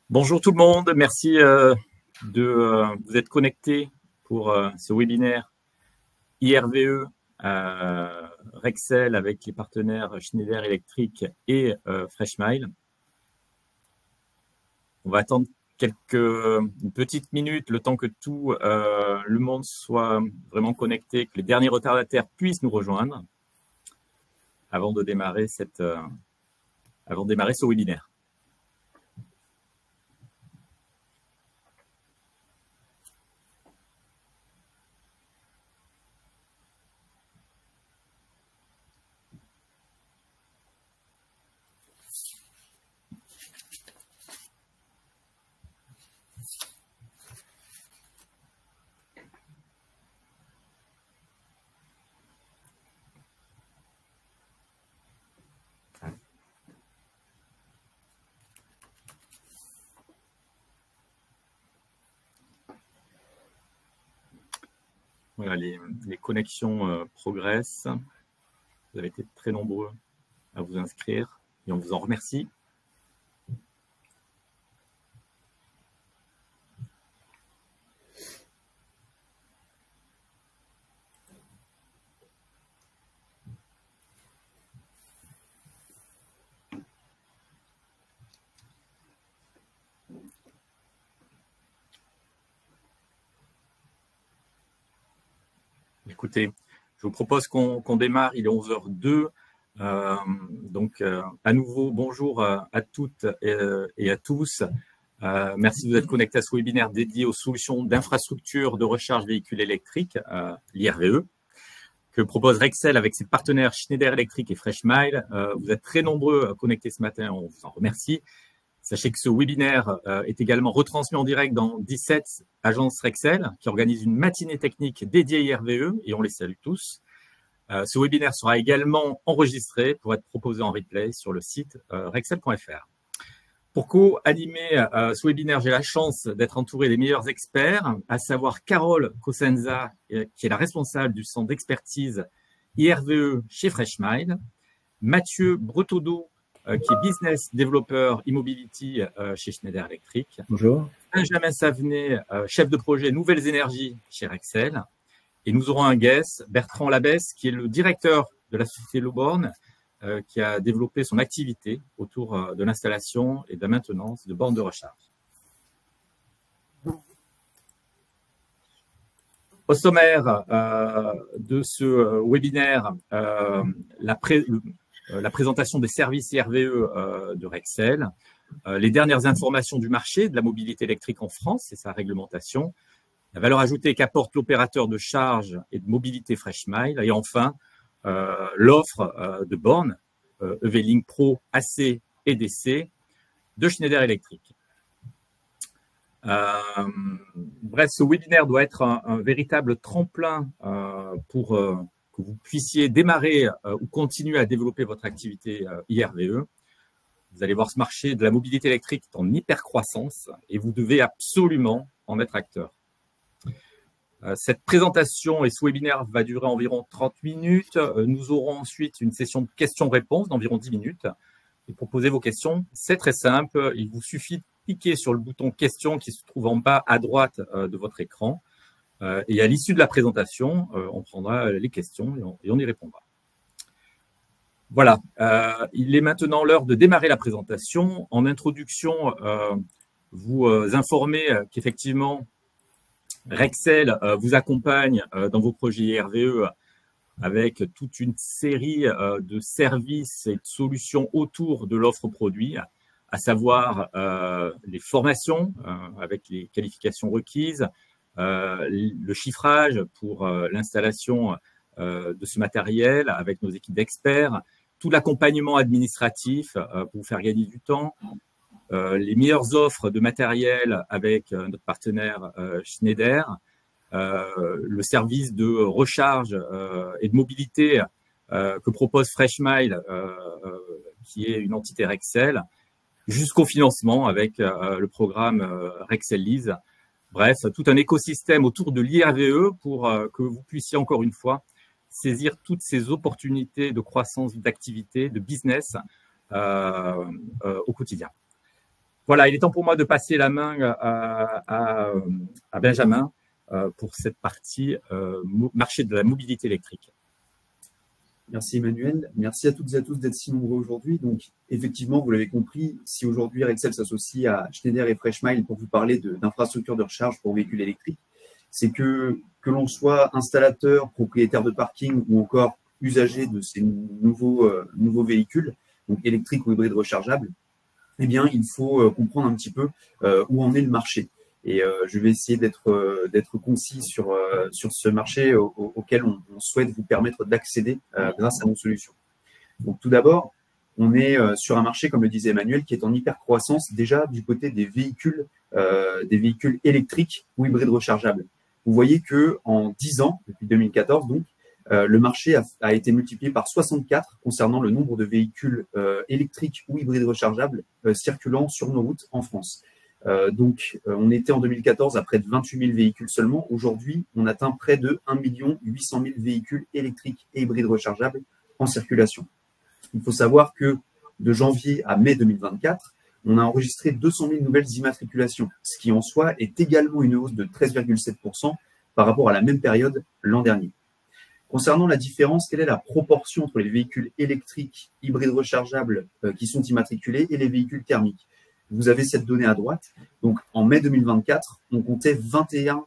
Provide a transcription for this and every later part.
Bonjour tout le monde, merci de vous être connectés pour ce webinaire IRVE Rexel avec les partenaires Schneider Electric et Freshmile. On va attendre une petite minute, le temps que tout le monde soit vraiment connecté, que les derniers retardataires puissent nous rejoindre avant de démarrer ce webinaire. Voilà, les connexions progressent. Vous avez été très nombreux à vous inscrire et on vous en remercie. Écoutez, je vous propose qu'on démarre, il est 11h02. À nouveau, bonjour à toutes et à tous. Merci de vous être connectés à ce webinaire dédié aux solutions d'infrastructure de recharge véhicules électriques, l'IRVE, que propose Rexel avec ses partenaires Schneider Electric et Freshmile. Vous êtes très nombreux connectés ce matin, on vous en remercie. Sachez que ce webinaire est également retransmis en direct dans 17 agences Rexel qui organisent une matinée technique dédiée IRVE et on les salue tous. Ce webinaire sera également enregistré pour être proposé en replay sur le site rexel.fr. Pour co-animer ce webinaire, j'ai la chance d'être entouré des meilleurs experts, à savoir Carole Cosenza, qui est la responsable du centre d'expertise IRVE chez Freshmile, Mathieu Bretodeau, qui est Business Developer E-Mobility chez Schneider Electric. Bonjour. Benjamin Savenet, chef de projet Nouvelles Énergies chez Rexel. Et nous aurons un guest, Bertrand Labesse, qui est le directeur de la société Loborn, qui a développé son activité autour de l'installation et de la maintenance de bornes de recharge. Au sommaire de ce webinaire, la présentation des services IRVE de Rexel, les dernières informations du marché de la mobilité électrique en France et sa réglementation, la valeur ajoutée qu'apporte l'opérateur de charge et de mobilité Freshmile, et enfin l'offre de bornes EV-Link Pro AC et DC de Schneider Electric. Bref, ce webinaire doit être un véritable tremplin pour que vous puissiez démarrer ou continuer à développer votre activité IRVE. Vous allez voir, ce marché de la mobilité électrique est en hyper-croissance et vous devez absolument en être acteur. Cette présentation et ce webinaire va durer environ 30 minutes. Nous aurons ensuite une session de questions-réponses d'environ 10 minutes. Et pour poser vos questions, c'est très simple. Il vous suffit de cliquer sur le bouton « Questions » qui se trouve en bas à droite de votre écran. Et à l'issue de la présentation, on prendra les questions et on y répondra. Voilà, il est maintenant l'heure de démarrer la présentation. En introduction, vous informer qu'effectivement, Rexel vous accompagne dans vos projets IRVE avec toute une série de services et de solutions autour de l'offre produit, à savoir les formations avec les qualifications requises, le chiffrage pour l'installation de ce matériel avec nos équipes d'experts, tout l'accompagnement administratif pour vous faire gagner du temps, les meilleures offres de matériel avec notre partenaire Schneider, le service de recharge et de mobilité que propose Freshmile, qui est une entité Rexel, jusqu'au financement avec le programme Rexel Lease. Bref, tout un écosystème autour de l'IRVE pour que vous puissiez encore une fois saisir toutes ces opportunités de croissance, d'activité, de business au quotidien. Voilà, il est temps pour moi de passer la main à Benjamin pour cette partie marché de la mobilité électrique. Merci Emmanuel. Merci à toutes et à tous d'être si nombreux aujourd'hui. Donc, effectivement, vous l'avez compris, si aujourd'hui Rexel s'associe à Schneider et Freshmile pour vous parler d'infrastructures de recharge pour véhicules électriques, c'est que l'on soit installateur, propriétaire de parking ou encore usager de ces nouveaux véhicules, donc électriques ou hybrides rechargeables, eh bien, il faut comprendre un petit peu où en est le marché. Et je vais essayer d'être concis sur ce marché auquel on souhaite vous permettre d'accéder grâce à nos solutions. Donc, tout d'abord, on est sur un marché, comme le disait Emmanuel, qui est en hyper croissance déjà du côté des véhicules électriques ou hybrides rechargeables. Vous voyez que en 10 ans, depuis 2014 donc, le marché a été multiplié par 64 concernant le nombre de véhicules électriques ou hybrides rechargeables circulant sur nos routes en France. On était en 2014 à près de 28 000 véhicules seulement. Aujourd'hui, on atteint près de 1 800 000 véhicules électriques et hybrides rechargeables en circulation. Il faut savoir que de janvier à mai 2024, on a enregistré 200 000 nouvelles immatriculations, ce qui en soi est également une hausse de 13,7% par rapport à la même période l'an dernier. Concernant la différence, quelle est la proportion entre les véhicules électriques, hybrides rechargeables qui sont immatriculés et les véhicules thermiques? Vous avez cette donnée à droite. Donc, en mai 2024, on comptait 21%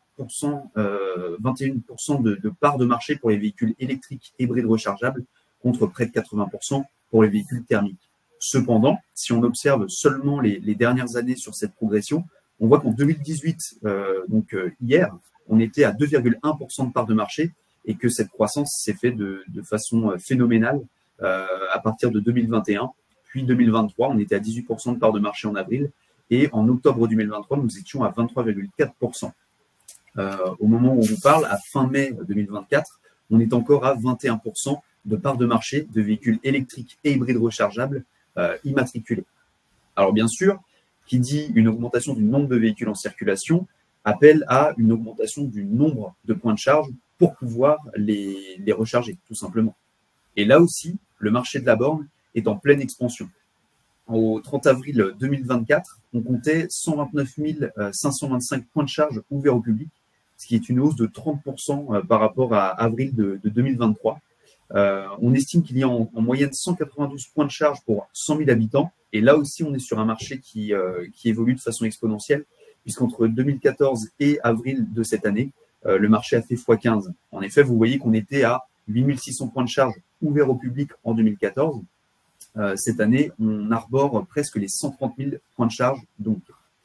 de part de marché pour les véhicules électriques hybrides rechargeables contre près de 80% pour les véhicules thermiques. Cependant, si on observe seulement les dernières années sur cette progression, on voit qu'en 2018, hier, on était à 2,1% de part de marché et que cette croissance s'est faite de façon phénoménale à partir de 2021. Puis 2023, on était à 18% de part de marché en avril et en octobre 2023, nous étions à 23,4%. Au moment où on vous parle, à fin mai 2024, on est encore à 21% de part de marché de véhicules électriques et hybrides rechargeables immatriculés. Alors bien sûr, qui dit une augmentation du nombre de véhicules en circulation appelle à une augmentation du nombre de points de charge pour pouvoir les recharger, tout simplement. Et là aussi, le marché de la borne est en pleine expansion. Au 30 avril 2024, on comptait 129 525 points de charge ouverts au public, ce qui est une hausse de 30% par rapport à avril de 2023. On estime qu'il y a en moyenne 192 points de charge pour 100 000 habitants. Et là aussi, on est sur un marché qui évolue de façon exponentielle, puisqu'entre 2014 et avril de cette année, le marché a fait x15. En effet, vous voyez qu'on était à 8 600 points de charge ouverts au public en 2014. Cette année, on arbore presque les 130 000 points de charge. Donc,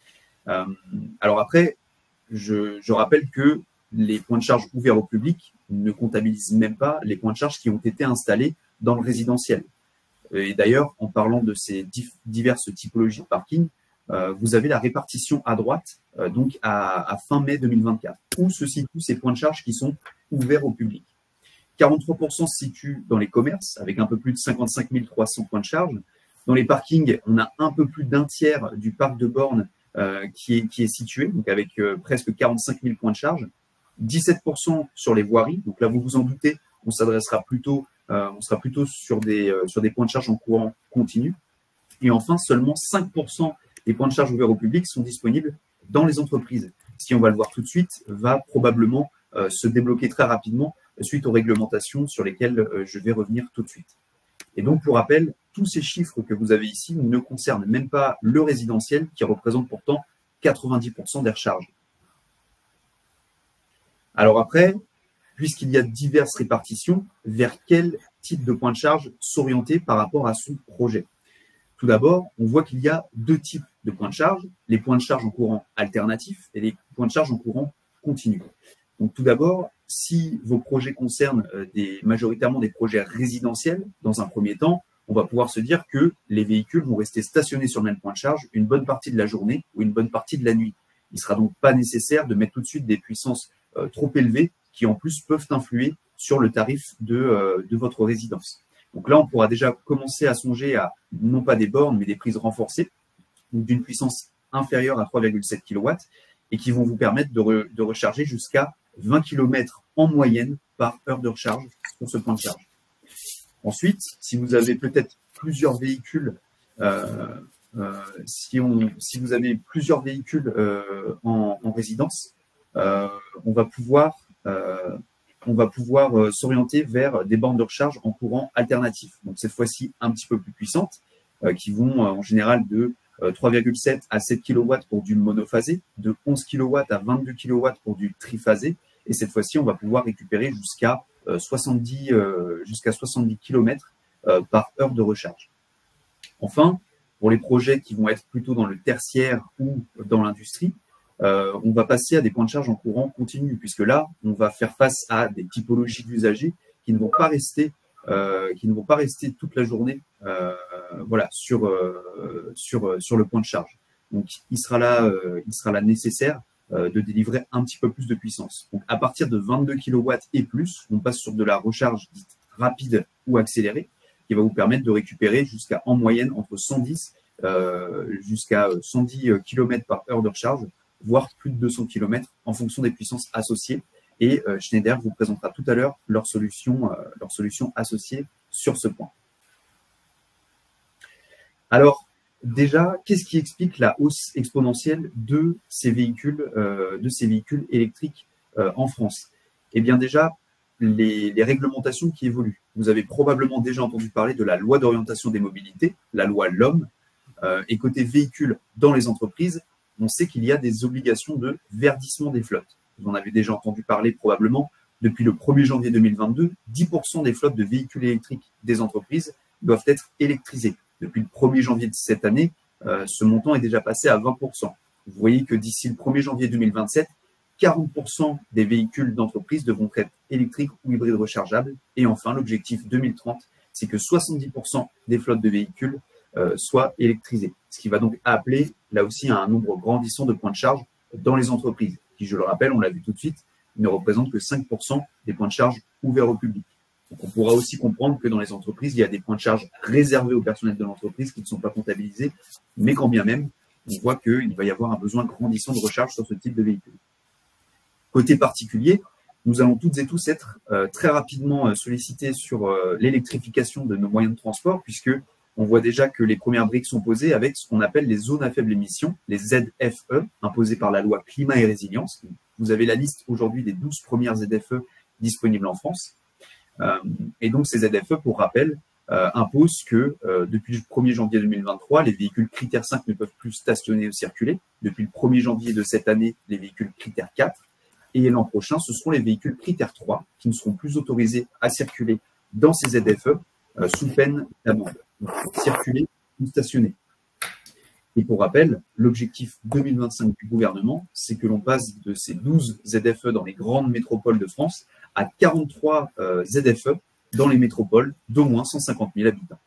alors après, je rappelle que les points de charge ouverts au public ne comptabilisent même pas les points de charge qui ont été installés dans le résidentiel. Et d'ailleurs, en parlant de ces diverses typologies de parking, vous avez la répartition à droite, donc à fin mai 2024, où se situent ces points de charge qui sont ouverts au public. 43% se situent dans les commerces, avec un peu plus de 55 300 points de charge. Dans les parkings, on a un peu plus d'un tiers du parc de bornes qui est situé, donc avec presque 45 000 points de charge. 17% sur les voiries, donc là vous vous en doutez, on sera plutôt sur des points de charge en courant continu. Et enfin, seulement 5% des points de charge ouverts au public sont disponibles dans les entreprises. Ce qui, on va le voir tout de suite, va probablement se débloquer très rapidement suite aux réglementations sur lesquelles je vais revenir tout de suite. Et donc, pour rappel, tous ces chiffres que vous avez ici ne concernent même pas le résidentiel qui représente pourtant 90% des recharges. Alors après, puisqu'il y a diverses répartitions, vers quel type de point de charge s'orienter par rapport à son projet? Tout d'abord, on voit qu'il y a deux types de points de charge, les points de charge en courant alternatif et les points de charge en courant continu. Donc tout d'abord, si vos projets concernent majoritairement des projets résidentiels, dans un premier temps, on va pouvoir se dire que les véhicules vont rester stationnés sur le même point de charge une bonne partie de la journée ou une bonne partie de la nuit. Il ne sera donc pas nécessaire de mettre tout de suite des puissances trop élevées qui en plus peuvent influer sur le tarif de votre résidence. Donc là, on pourra déjà commencer à songer à non pas des bornes, mais des prises renforcées, d'une puissance inférieure à 3,7 kW et qui vont vous permettre de recharger jusqu'à 20 km en moyenne par heure de recharge sur ce point de charge. Ensuite, si vous avez peut-être plusieurs véhicules si vous avez plusieurs véhicules en résidence, on va pouvoir s'orienter vers des bornes de recharge en courant alternatif. Donc cette fois-ci un petit peu plus puissantes, qui vont en général de 3,7 à 7 kW pour du monophasé, de 11 kW à 22 kW pour du triphasé. Et cette fois-ci, on va pouvoir récupérer jusqu'à 70 km par heure de recharge. Enfin, pour les projets qui vont être plutôt dans le tertiaire ou dans l'industrie, on va passer à des points de charge en courant continu, puisque là, on va faire face à des typologies d'usagers qui ne vont pas rester toute la journée sur le point de charge. Donc, il sera là nécessaire de délivrer un petit peu plus de puissance. Donc, à partir de 22 kW et plus, on passe sur de la recharge dite rapide ou accélérée, qui va vous permettre de récupérer jusqu'à, en moyenne, entre 110 jusqu'à 110 km par heure de recharge, voire plus de 200 km en fonction des puissances associées. Et Schneider vous présentera tout à l'heure leur solution associée sur ce point. Alors, déjà, qu'est-ce qui explique la hausse exponentielle de ces véhicules électriques en France? Eh bien déjà, les réglementations qui évoluent. Vous avez probablement déjà entendu parler de la loi d'orientation des mobilités, la loi LOM, et côté véhicules dans les entreprises, on sait qu'il y a des obligations de verdissement des flottes. Vous en avez déjà entendu parler probablement. Depuis le 1er janvier 2022, 10% des flottes de véhicules électriques des entreprises doivent être électrisées. Depuis le 1er janvier de cette année, ce montant est déjà passé à 20%. Vous voyez que d'ici le 1er janvier 2027, 40% des véhicules d'entreprise devront être électriques ou hybrides rechargeables. Et enfin, l'objectif 2030, c'est que 70% des flottes de véhicules soient électrisées. Ce qui va donc appeler, là aussi, à un nombre grandissant de points de charge dans les entreprises, qui, je le rappelle, on l'a vu tout de suite, ne représentent que 5% des points de charge ouverts au public. Donc, on pourra aussi comprendre que dans les entreprises, il y a des points de charge réservés au personnel de l'entreprise qui ne sont pas comptabilisés, mais quand bien même, on voit qu'il va y avoir un besoin grandissant de recharge sur ce type de véhicule. Côté particulier, nous allons toutes et tous être très rapidement sollicités sur l'électrification de nos moyens de transport, puisque on voit déjà que les premières briques sont posées avec ce qu'on appelle les zones à faible émission, les ZFE, imposées par la loi Climat et Résilience. Vous avez la liste aujourd'hui des 12 premières ZFE disponibles en France. Et donc, ces ZFE, pour rappel, imposent que depuis le 1er janvier 2023, les véhicules critère 5 ne peuvent plus stationner ou circuler. Depuis le 1er janvier de cette année, les véhicules critère 4. Et l'an prochain, ce seront les véhicules critère 3 qui ne seront plus autorisés à circuler dans ces ZFE sous peine d'amende. Circuler ou stationner. Et pour rappel, l'objectif 2025 du gouvernement, c'est que l'on passe de ces 12 ZFE dans les grandes métropoles de France à 43 ZFE dans les métropoles d'au moins 150 000 habitants.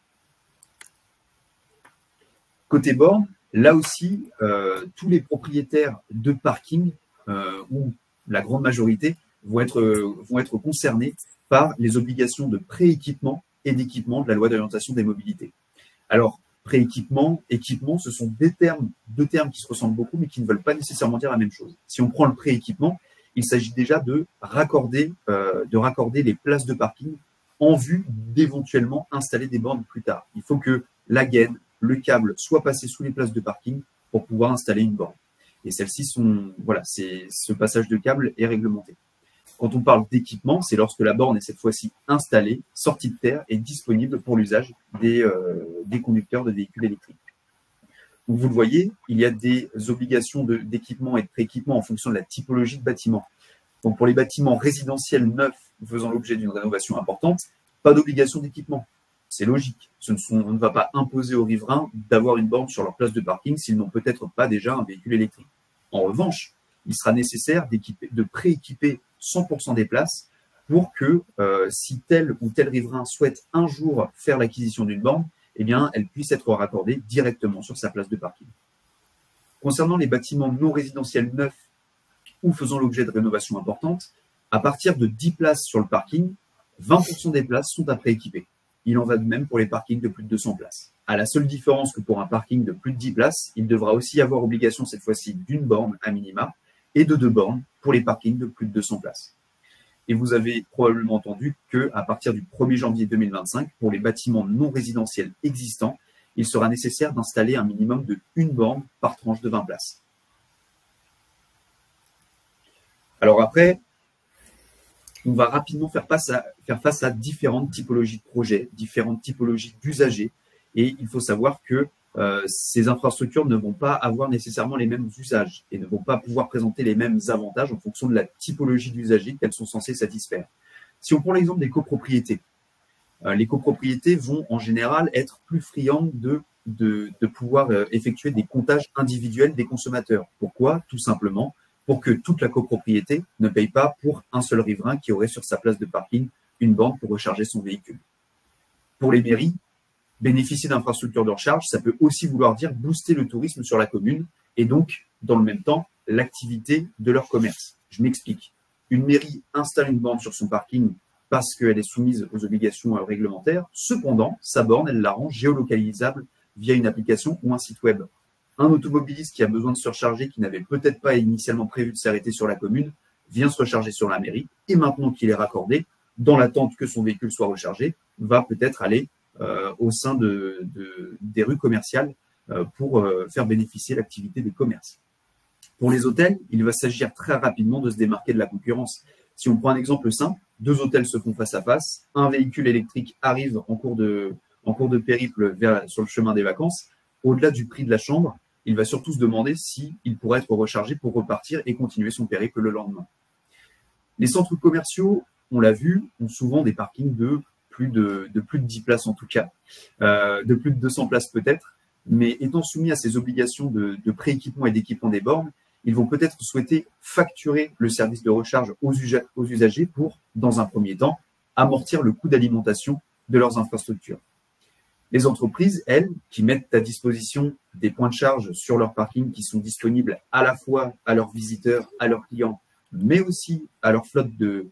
Côté borne, là aussi, tous les propriétaires de parking, ou la grande majorité, vont être concernés par les obligations de prééquipement et d'équipement de la loi d'orientation des mobilités. Alors, prééquipement, équipement, ce sont deux termes qui se ressemblent beaucoup, mais qui ne veulent pas nécessairement dire la même chose. Si on prend le prééquipement, il s'agit déjà de raccorder les places de parking en vue d'éventuellement installer des bornes plus tard. Il faut que la gaine, le câble soient passés sous les places de parking pour pouvoir installer une borne. Et celles-ci sont, voilà, ce passage de câble est réglementé. Quand on parle d'équipement, c'est lorsque la borne est cette fois-ci installée, sortie de terre et disponible pour l'usage des conducteurs de véhicules électriques. Donc, vous le voyez, il y a des obligations d'équipement et de prééquipement en fonction de la typologie de bâtiment. Donc, pour les bâtiments résidentiels neufs faisant l'objet d'une rénovation importante, pas d'obligation d'équipement. C'est logique. On ne va pas imposer aux riverains d'avoir une borne sur leur place de parking s'ils n'ont peut-être pas déjà un véhicule électrique. En revanche, il sera nécessaire de prééquiper 100% des places pour que si tel ou tel riverain souhaite un jour faire l'acquisition d'une borne, eh bien, elle puisse être raccordée directement sur sa place de parking. Concernant les bâtiments non résidentiels neufs ou faisant l'objet de rénovations importantes, à partir de 10 places sur le parking, 20% des places sont à prééquiper. Il en va de même pour les parkings de plus de 200 places. À la seule différence que pour un parking de plus de 10 places, il devra aussi y avoir obligation cette fois-ci d'une borne à minima et de 2 bornes pour les parkings de plus de 200 places. Et vous avez probablement entendu qu'à partir du 1er janvier 2025, pour les bâtiments non résidentiels existants, il sera nécessaire d'installer un minimum de 1 borne par tranche de 20 places. Alors après, on va rapidement faire face à différentes typologies de projets, différentes typologies d'usagers. Et il faut savoir que ces infrastructures ne vont pas avoir nécessairement les mêmes usages et ne vont pas pouvoir présenter les mêmes avantages en fonction de la typologie d'usagers qu'elles sont censées satisfaire. Si on prend l'exemple des copropriétés, les copropriétés vont en général être plus friandes de pouvoir effectuer des comptages individuels des consommateurs. Pourquoi? Tout simplement pour que toute la copropriété ne paye pas pour un seul riverain qui aurait sur sa place de parking une borne pour recharger son véhicule. Pour les mairies, bénéficier d'infrastructures de recharge, ça peut aussi vouloir dire booster le tourisme sur la commune et donc, dans le même temps, l'activité de leur commerce. Je m'explique. Une mairie installe une borne sur son parking parce qu'elle est soumise aux obligations réglementaires. Cependant, sa borne, elle la rend géolocalisable via une application ou un site web. Un automobiliste qui a besoin de se recharger, qui n'avait peut-être pas initialement prévu de s'arrêter sur la commune, vient se recharger sur la mairie et maintenant qu'il est raccordé, dans l'attente que son véhicule soit rechargé, va peut-être aller au sein des rues commerciales pour faire bénéficier l'activité des commerces. Pour les hôtels, il va s'agir très rapidement de se démarquer de la concurrence. Si on prend un exemple simple, 2 hôtels se font face à face, un véhicule électrique arrive en cours de périple sur le chemin des vacances. Au-delà du prix de la chambre, il va surtout se demander s'il pourrait être rechargé pour repartir et continuer son périple le lendemain. Les centres commerciaux, on l'a vu, ont souvent des parkings de plus de 10 places en tout cas, de plus de 200 places peut-être, mais étant soumis à ces obligations de prééquipement et d'équipement des bornes, ils vont peut-être souhaiter facturer le service de recharge aux usagers pour, dans un premier temps, amortir le coût d'alimentation de leurs infrastructures. Les entreprises, elles, qui mettent à disposition des points de charge sur leur parking qui sont disponibles à la fois à leurs visiteurs, à leurs clients, mais aussi à leur flotte de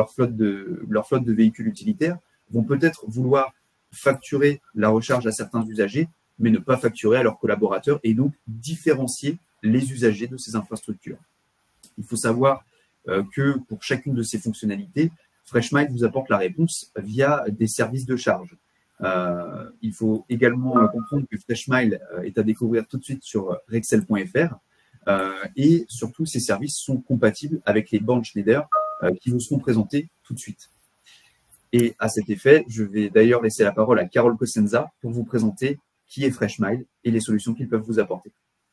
véhicules utilitaires, vont peut-être vouloir facturer la recharge à certains usagers, mais ne pas facturer à leurs collaborateurs et donc différencier les usagers de ces infrastructures. Il faut savoir que pour chacune de ces fonctionnalités, Freshmile vous apporte la réponse via des services de charge. Il faut également comprendre que Freshmile est à découvrir tout de suite sur rexel.fr et surtout ces services sont compatibles avec les bornes Schneider qui vous seront présentés tout de suite. Et à cet effet, je vais d'ailleurs laisser la parole à Carole Cosenza pour vous présenter qui est Freshmile et les solutions qu'ils peuvent vous apporter.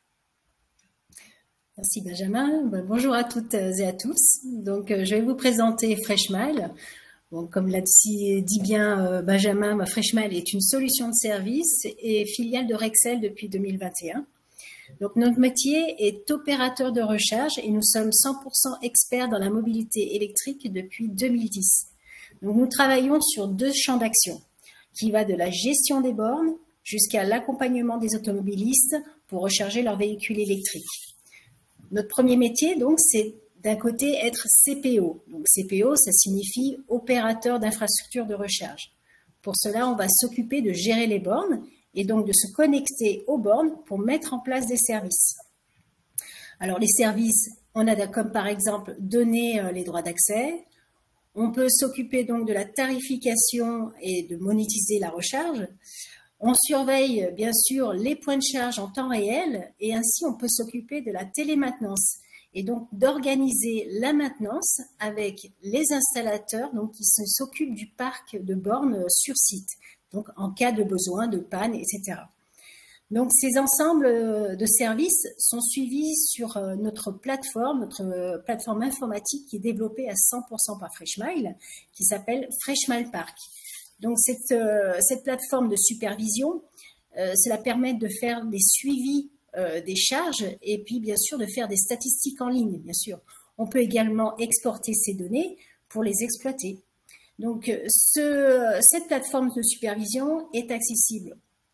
Merci Benjamin. Bonjour à toutes et à tous. Donc, je vais vous présenter Freshmile. Bon, comme l'a dit bien Benjamin, Freshmile est une solution de service et filiale de Rexel depuis 2021. Donc, notre métier est opérateur de recharge et nous sommes 100% experts dans la mobilité électrique depuis 2010. Donc, nous travaillons sur 2 champs d'action qui va de la gestion des bornes jusqu'à l'accompagnement des automobilistes pour recharger leur véhicule électrique. Notre premier métier, donc, c'est d'un côté être CPO. Donc, CPO, ça signifie opérateur d'infrastructure de recharge. Pour cela, on va s'occuper de gérer les bornes et donc de se connecter aux bornes pour mettre en place des services. Alors, les services, on a comme par exemple donner les droits d'accès. On peut s'occuper donc de la tarification et de monétiser la recharge. On surveille bien sûr les points de charge en temps réel et ainsi on peut s'occuper de la télémaintenance et donc d'organiser la maintenance avec les installateurs donc, qui s'occupent du parc de bornes sur site, donc en cas de besoin, de panne, etc. Donc ces ensembles de services sont suivis sur notre plateforme informatique qui est développée à 100% par Freshmile, qui s'appelle Freshmile Park. Donc, cette plateforme de supervision, cela permet de faire des suivis des charges et puis, bien sûr, de faire des statistiques en ligne, bien sûr. On peut également exporter ces données pour les exploiter. Donc, cette plateforme de supervision est accessible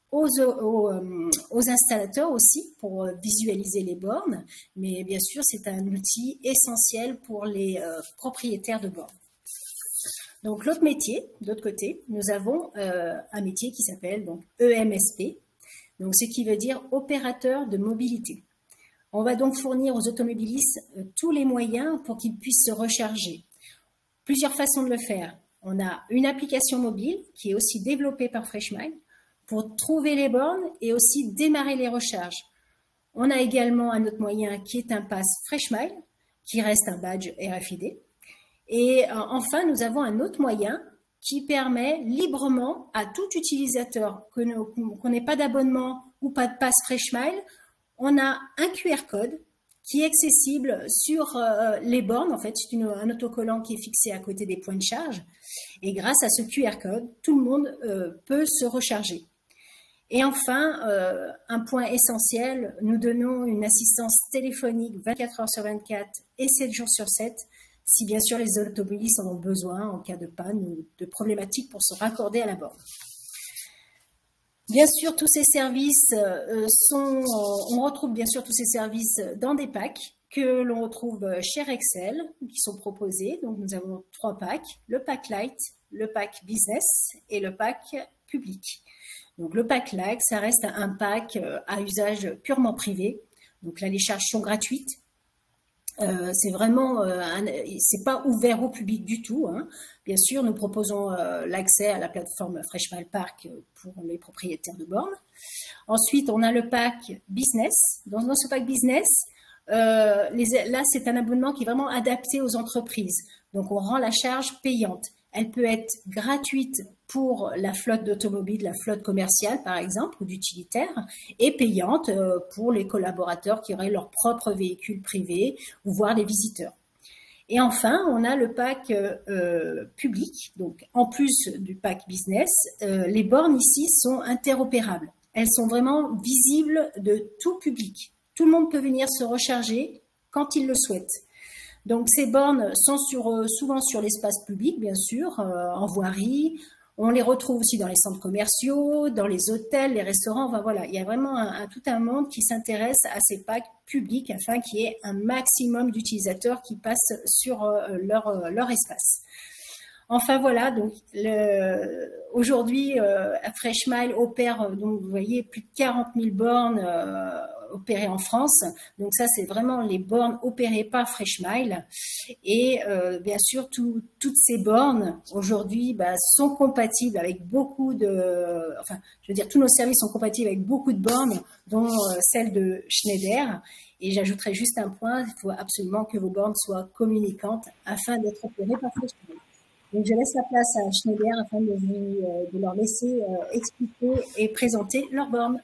aux installateurs aussi pour visualiser les bornes, mais bien sûr, c'est un outil essentiel pour les propriétaires de bornes. Donc, l'autre métier, de l'autre côté, nous avons un métier qui s'appelle donc EMSP, donc ce qui veut dire opérateur de mobilité. On va donc fournir aux automobilistes tous les moyens pour qu'ils puissent se recharger. Plusieurs façons de le faire. On a une application mobile qui est aussi développée par Freshmile pour trouver les bornes et aussi démarrer les recharges. On a également un autre moyen qui est un pass FreshMile, qui reste un badge RFID. Et enfin, nous avons un autre moyen qui permet librement à tout utilisateur, qu'on n'ait pas d'abonnement ou pas de pass FreshMile, on a un QR code qui est accessible sur les bornes. En fait, c'est un autocollant qui est fixé à côté des points de charge. Et grâce à ce QR code, tout le monde peut se recharger. Et enfin, un point essentiel, nous donnons une assistance téléphonique 24 heures sur 24 et 7 jours sur 7, si bien sûr les automobilistes en ont besoin en cas de panne ou de problématique pour se raccorder à la borne. Bien sûr, tous ces services on retrouve bien sûr tous ces services dans des packs que l'on retrouve chez Rexel, qui sont proposés. Donc, nous avons 3 packs, le pack Light, le pack Business et le pack Public. Donc, le pack Light, ça reste un pack à usage purement privé. Donc là, les charges sont gratuites. C'est vraiment, c'est pas ouvert au public du tout, hein. Bien sûr, nous proposons l'accès à la plateforme FreshMile Park pour les propriétaires de bornes. Ensuite, on a le pack Business. Dans ce pack Business, là, c'est un abonnement qui est vraiment adapté aux entreprises. Donc, on rend la charge payante. Elle peut être gratuite pour la flotte d'automobiles, la flotte commerciale par exemple, ou d'utilitaires, et payante pour les collaborateurs qui auraient leur propre véhicule privé ou voire des visiteurs. Et enfin, on a le pack public. Donc, en plus du pack business, les bornes ici sont interopérables. Elles sont vraiment visibles de tout public. Tout le monde peut venir se recharger quand il le souhaite. Donc, ces bornes sont souvent sur l'espace public, bien sûr, en voirie. On les retrouve aussi dans les centres commerciaux, dans les hôtels, les restaurants. Enfin, voilà, il y a vraiment tout un monde qui s'intéresse à ces packs publics afin qu'il y ait un maximum d'utilisateurs qui passent sur leur espace. Enfin, voilà, donc aujourd'hui, FreshMile opère, donc vous voyez, plus de 40 000 bornes opérées en France. Donc ça, c'est vraiment les bornes opérées par FreshMile. Et bien sûr, toutes ces bornes aujourd'hui sont compatibles avec beaucoup de... Enfin, je veux dire, tous nos services sont compatibles avec beaucoup de bornes, dont celle de Schneider. Et j'ajouterai juste un point, il faut absolument que vos bornes soient communicantes afin d'être opérées par FreshMile. Donc, je laisse la place à Schneider afin de leur laisser expliquer et présenter leurs bornes.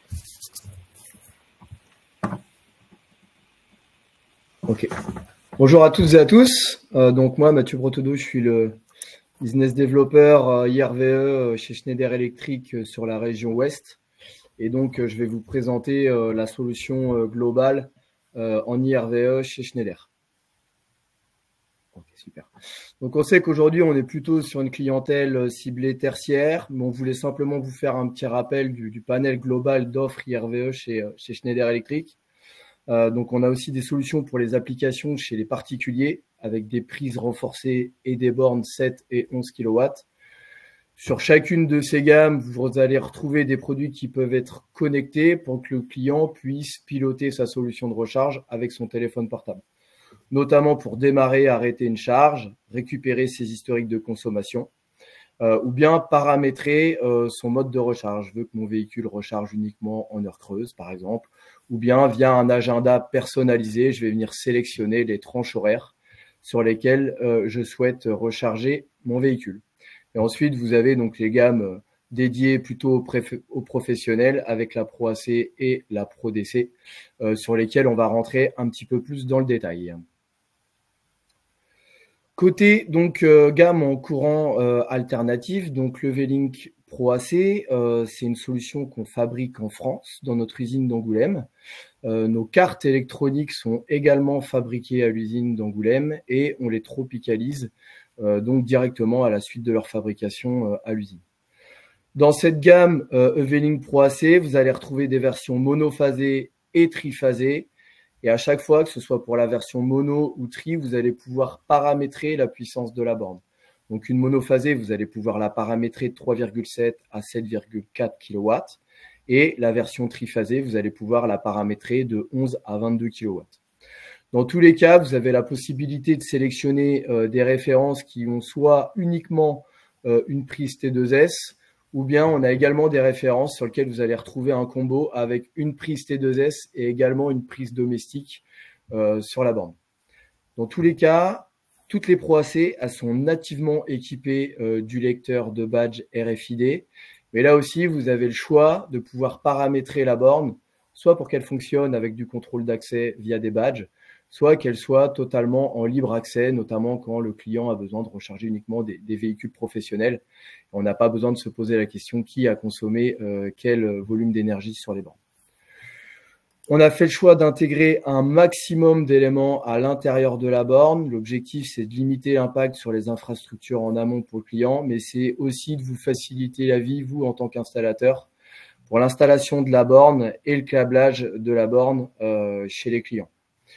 Ok. Bonjour à toutes et à tous. Donc moi, Mathieu Brotteau, je suis le business developer IRVE chez Schneider Electric sur la région Ouest. Et donc, je vais vous présenter la solution globale en IRVE chez Schneider. Ok, super. Donc, on sait qu'aujourd'hui, on est plutôt sur une clientèle ciblée tertiaire, mais on voulait simplement vous faire un petit rappel du panel global d'offres IRVE chez Schneider Electric. Donc, on a aussi des solutions pour les applications chez les particuliers avec des prises renforcées et des bornes 7 et 11 kW. Sur chacune de ces gammes, vous allez retrouver des produits qui peuvent être connectés pour que le client puisse piloter sa solution de recharge avec son téléphone portable, notamment pour démarrer, arrêter une charge, récupérer ses historiques de consommation, ou bien paramétrer son mode de recharge. Je veux que mon véhicule recharge uniquement en heure creuse, par exemple, ou bien via un agenda personnalisé, je vais venir sélectionner les tranches horaires sur lesquelles je souhaite recharger mon véhicule. Et ensuite, vous avez donc les gammes dédiées plutôt aux professionnels avec la Pro AC et la Pro DC, sur lesquelles on va rentrer un petit peu plus dans le détail. Côté donc gamme en courant alternatif, donc le V-Link Pro AC, c'est une solution qu'on fabrique en France dans notre usine d'Angoulême. Nos cartes électroniques sont également fabriquées à l'usine d'Angoulême et on les tropicalise donc directement à la suite de leur fabrication à l'usine. Dans cette gamme EV-Link Pro AC, vous allez retrouver des versions monophasées et triphasées. Et à chaque fois, que ce soit pour la version mono ou tri, vous allez pouvoir paramétrer la puissance de la borne. Donc une monophasée, vous allez pouvoir la paramétrer de 3,7 à 7,4 kW. Et la version triphasée, vous allez pouvoir la paramétrer de 11 à 22 kW. Dans tous les cas, vous avez la possibilité de sélectionner des références qui ont soit uniquement une prise T2S ou bien on a également des références sur lesquelles vous allez retrouver un combo avec une prise T2S et également une prise domestique sur la borne. Dans tous les cas, toutes les Pro AC, elles sont nativement équipées du lecteur de badge RFID. Mais là aussi, vous avez le choix de pouvoir paramétrer la borne, soit pour qu'elle fonctionne avec du contrôle d'accès via des badges, soit qu'elle soit totalement en libre accès, notamment quand le client a besoin de recharger uniquement des véhicules professionnels. On n'a pas besoin de se poser la question qui a consommé quel volume d'énergie sur les bornes. On a fait le choix d'intégrer un maximum d'éléments à l'intérieur de la borne. L'objectif, c'est de limiter l'impact sur les infrastructures en amont pour le client, mais c'est aussi de vous faciliter la vie, vous, en tant qu'installateur, pour l'installation de la borne et le câblage de la borne chez les clients.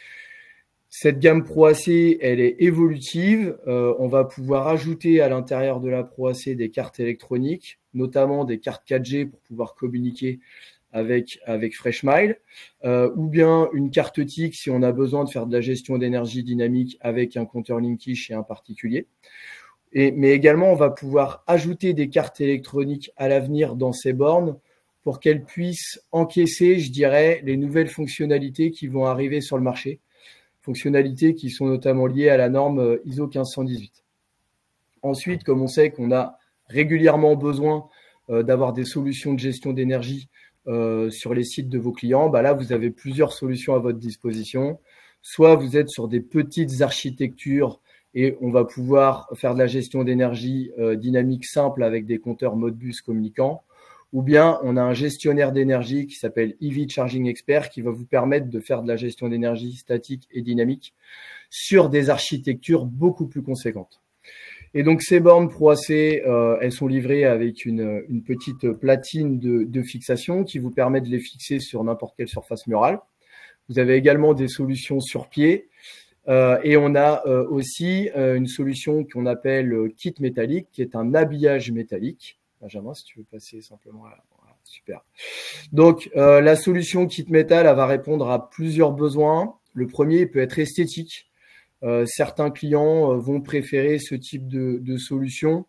Cette gamme Pro AC, elle est évolutive. On va pouvoir ajouter à l'intérieur de la Pro AC des cartes électroniques, notamment des cartes 4G pour pouvoir communiquer avec Freshmile, ou bien une carte TIC si on a besoin de faire de la gestion d'énergie dynamique avec un compteur Linky chez un particulier. Mais également, on va pouvoir ajouter des cartes électroniques à l'avenir dans ces bornes pour qu'elles puissent encaisser, je dirais, les nouvelles fonctionnalités qui vont arriver sur le marché, fonctionnalités qui sont notamment liées à la norme ISO 15118. Ensuite, comme on sait qu'on a régulièrement besoin d'avoir des solutions de gestion d'énergie sur les sites de vos clients, là, vous avez plusieurs solutions à votre disposition. Soit vous êtes sur des petites architectures et on va pouvoir faire de la gestion d'énergie dynamique simple avec des compteurs Modbus communicants, ou bien on a un gestionnaire d'énergie qui s'appelle EV Charging Expert qui va vous permettre de faire de la gestion d'énergie statique et dynamique sur des architectures beaucoup plus conséquentes. Et donc, ces bornes Pro AC, elles sont livrées avec une petite platine de fixation qui vous permet de les fixer sur n'importe quelle surface murale. Vous avez également des solutions sur pied. Et on a aussi une solution qu'on appelle kit métallique, qui est un habillage métallique. Benjamin, si tu veux passer simplement là. Voilà, super. Donc, la solution kit métal, elle va répondre à plusieurs besoins. Le premier peut être esthétique. Certains clients vont préférer ce type de solution.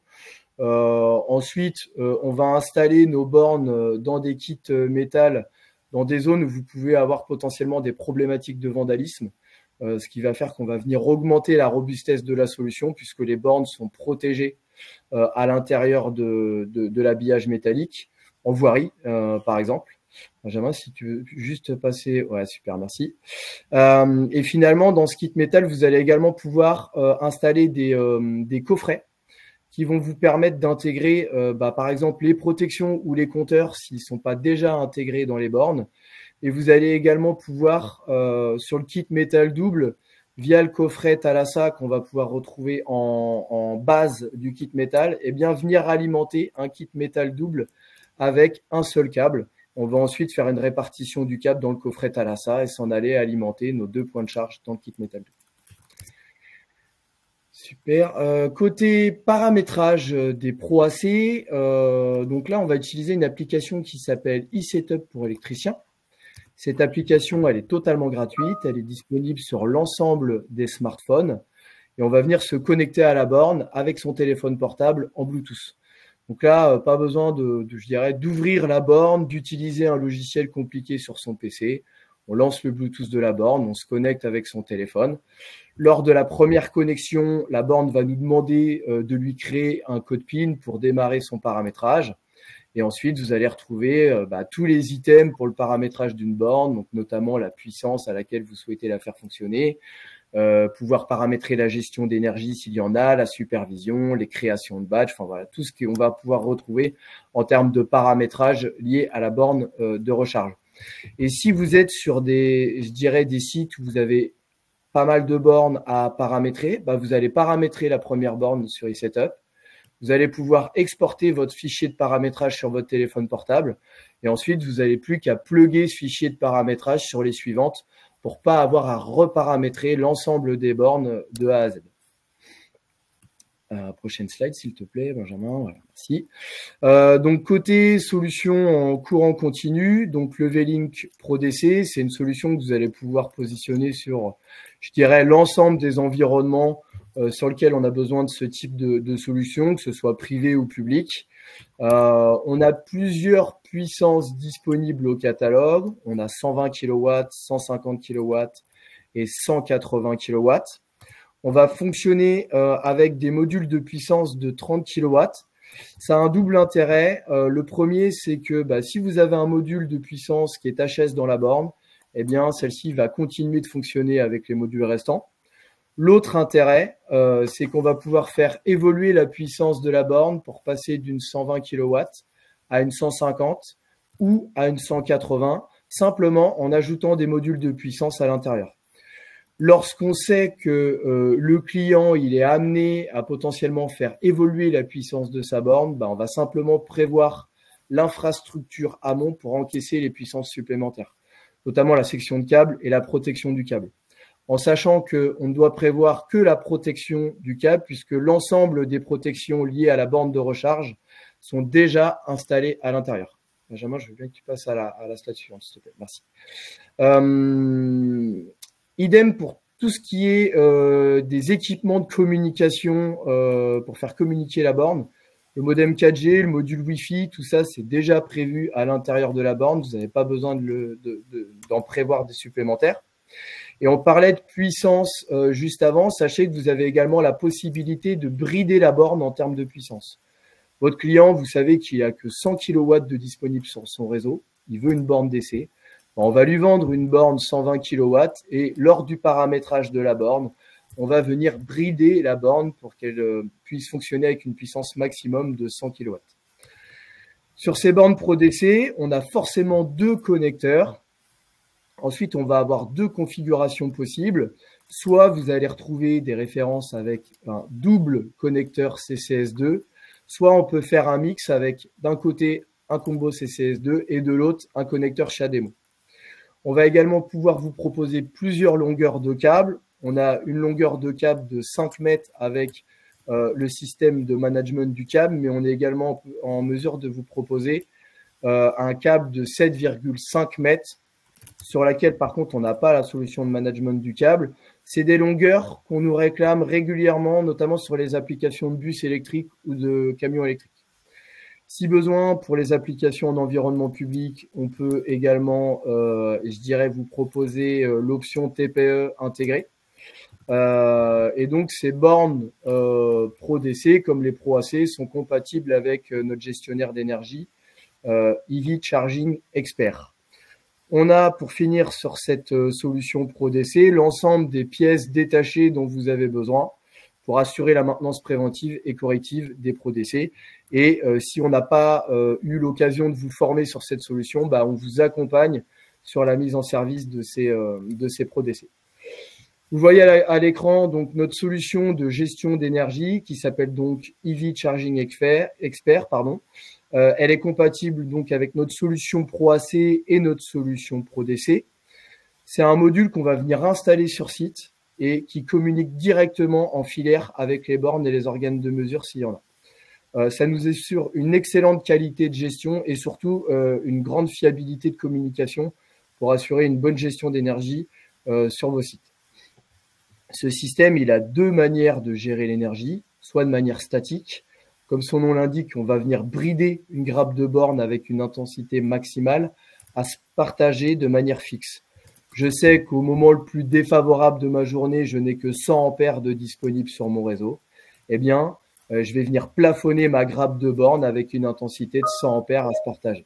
Ensuite, on va installer nos bornes dans des kits métal, dans des zones où vous pouvez avoir potentiellement des problématiques de vandalisme, ce qui va faire qu'on va venir augmenter la robustesse de la solution puisque les bornes sont protégées à l'intérieur de l'habillage métallique, en voirie par exemple. Benjamin, si tu veux juste passer… Ouais, super, merci. Et finalement, dans ce kit métal, vous allez également pouvoir installer des coffrets qui vont vous permettre d'intégrer, par exemple, les protections ou les compteurs s'ils ne sont pas déjà intégrés dans les bornes. Et vous allez également pouvoir, sur le kit métal double, via le coffret Thalassa qu'on va pouvoir retrouver en base du kit métal, et bien venir alimenter un kit métal double avec un seul câble. On va ensuite faire une répartition du câble dans le coffret Thalassa et s'en aller alimenter nos 2 points de charge dans le kit métal. Super. Côté paramétrage des Pro AC, donc là, on va utiliser une application qui s'appelle eSetup pour électricien. Cette application, elle est totalement gratuite. Elle est disponible sur l'ensemble des smartphones. Et on va venir se connecter à la borne avec son téléphone portable en Bluetooth. Donc là, pas besoin je dirais, d'ouvrir la borne, d'utiliser un logiciel compliqué sur son PC. On lance le Bluetooth de la borne, on se connecte avec son téléphone. Lors de la première connexion, la borne va nous demander de lui créer un code PIN pour démarrer son paramétrage. Et ensuite, vous allez retrouver tous les items pour le paramétrage d'une borne, donc notamment la puissance à laquelle vous souhaitez la faire fonctionner, pouvoir paramétrer la gestion d'énergie s'il y en a, la supervision, les créations de badges, enfin voilà, tout ce qu'on va pouvoir retrouver en termes de paramétrage lié à la borne de recharge. Et si vous êtes sur des sites où vous avez pas mal de bornes à paramétrer, vous allez paramétrer la première borne sur eSetup. Vous allez pouvoir exporter votre fichier de paramétrage sur votre téléphone portable et ensuite, vous n'avez plus qu'à plugger ce fichier de paramétrage sur les suivantes pour pas avoir à reparamétrer l'ensemble des bornes de A à Z. Prochaine slide, s'il te plaît, Benjamin. Voilà, merci. Donc, côté solution en courant continu, donc le V-Link Pro DC, c'est une solution que vous allez pouvoir positionner sur, je dirais, l'ensemble des environnements sur lesquels on a besoin de ce type de solution, que ce soit privé ou public. On a plusieurs puissances disponibles au catalogue. On a 120 kW, 150 kW et 180 kW. On va fonctionner avec des modules de puissance de 30 kW. Ça a un double intérêt. Le premier, c'est que si vous avez un module de puissance qui est HS dans la borne, eh bien, celle-ci va continuer de fonctionner avec les modules restants. L'autre intérêt, c'est qu'on va pouvoir faire évoluer la puissance de la borne pour passer d'une 120 kW à une 150 ou à une 180, simplement en ajoutant des modules de puissance à l'intérieur. Lorsqu'on sait que le client il est amené à potentiellement faire évoluer la puissance de sa borne, on va simplement prévoir l'infrastructure amont pour encaisser les puissances supplémentaires, notamment la section de câble et la protection du câble. En sachant qu'on ne doit prévoir que la protection du câble, puisque l'ensemble des protections liées à la borne de recharge sont déjà installées à l'intérieur. Benjamin, je veux bien que tu passes à la slide suivante, s'il te plaît. Merci. Idem pour tout ce qui est des équipements de communication pour faire communiquer la borne. Le modem 4G, le module Wi-Fi, tout ça, c'est déjà prévu à l'intérieur de la borne. Vous n'avez pas besoin d'en prévoir des supplémentaires. Et on parlait de puissance juste avant. Sachez que vous avez également la possibilité de brider la borne en termes de puissance. Votre client, vous savez qu'il n'a que 100 kW de disponible sur son réseau. Il veut une borne d'essai. On va lui vendre une borne 120 kW et lors du paramétrage de la borne, on va venir brider la borne pour qu'elle puisse fonctionner avec une puissance maximum de 100 kW. Sur ces bornes ProDC, on a forcément deux connecteurs. Ensuite, on va avoir deux configurations possibles. Soit vous allez retrouver des références avec un double connecteur CCS2, soit on peut faire un mix avec d'un côté un combo CCS2 et de l'autre un connecteur CHAdeMO. On va également pouvoir vous proposer plusieurs longueurs de câbles. On a une longueur de câble de 5 mètres avec le système de management du câble, mais on est également en mesure de vous proposer un câble de 7,5 mètres sur laquelle, par contre, on n'a pas la solution de management du câble. C'est des longueurs qu'on nous réclame régulièrement, notamment sur les applications de bus électriques ou de camions électriques. Si besoin, pour les applications en environnement public, on peut également, je dirais, vous proposer l'option TPE intégrée. Et donc, ces bornes ProDC, comme les ProAC, sont compatibles avec notre gestionnaire d'énergie, EV Charging Expert. On a, pour finir sur cette solution ProDC, l'ensemble des pièces détachées dont vous avez besoin pour assurer la maintenance préventive et corrective des ProDC. Et si on n'a pas eu l'occasion de vous former sur cette solution, on vous accompagne sur la mise en service de ces ProDC. Vous voyez à l'écran donc notre solution de gestion d'énergie qui s'appelle donc EV Charging Expert. Elle est compatible donc avec notre solution ProAC et notre solution ProDC. C'est un module qu'on va venir installer sur site et qui communique directement en filaire avec les bornes et les organes de mesure s'il y en a. Ça nous assure une excellente qualité de gestion et surtout une grande fiabilité de communication pour assurer une bonne gestion d'énergie sur vos sites. Ce système, il a deux manières de gérer l'énergie, soit de manière statique. Comme son nom l'indique, on va venir brider une grappe de borne avec une intensité maximale à se partager de manière fixe. Je sais qu'au moment le plus défavorable de ma journée, je n'ai que 100 ampères de disponible sur mon réseau. Eh bien, je vais venir plafonner ma grappe de borne avec une intensité de 100 ampères à se partager.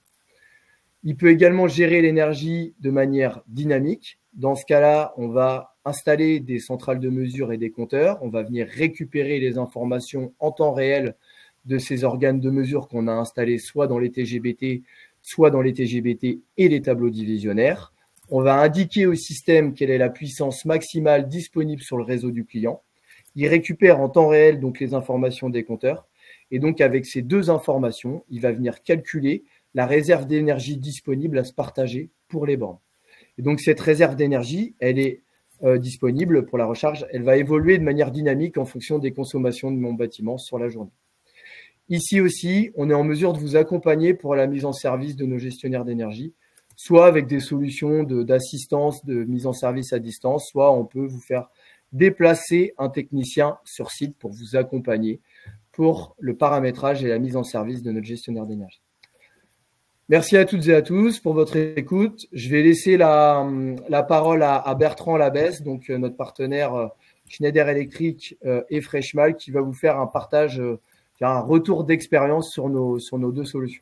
Il peut également gérer l'énergie de manière dynamique. Dans ce cas-là, on va installer des centrales de mesure et des compteurs. On va venir récupérer les informations en temps réel de ces organes de mesure qu'on a installés soit dans les TGBT, soit dans les TGBT et les tableaux divisionnaires. On va indiquer au système quelle est la puissance maximale disponible sur le réseau du client. Il récupère en temps réel donc les informations des compteurs. Et donc, avec ces deux informations, il va venir calculer la réserve d'énergie disponible à se partager pour les bornes. Et donc, cette réserve d'énergie, elle est disponible pour la recharge. Elle va évoluer de manière dynamique en fonction des consommations de mon bâtiment sur la journée. Ici aussi, on est en mesure de vous accompagner pour la mise en service de nos gestionnaires d'énergie, soit avec des solutions d'assistance, de mise en service à distance, soit on peut vous faire déplacer un technicien sur site pour vous accompagner pour le paramétrage et la mise en service de notre gestionnaire d'énergie. Merci à toutes et à tous pour votre écoute. Je vais laisser la parole à Bertrand Labesse, donc notre partenaire Schneider Electric et Freshmile, qui va vous faire un partage, un retour d'expérience sur nos deux solutions.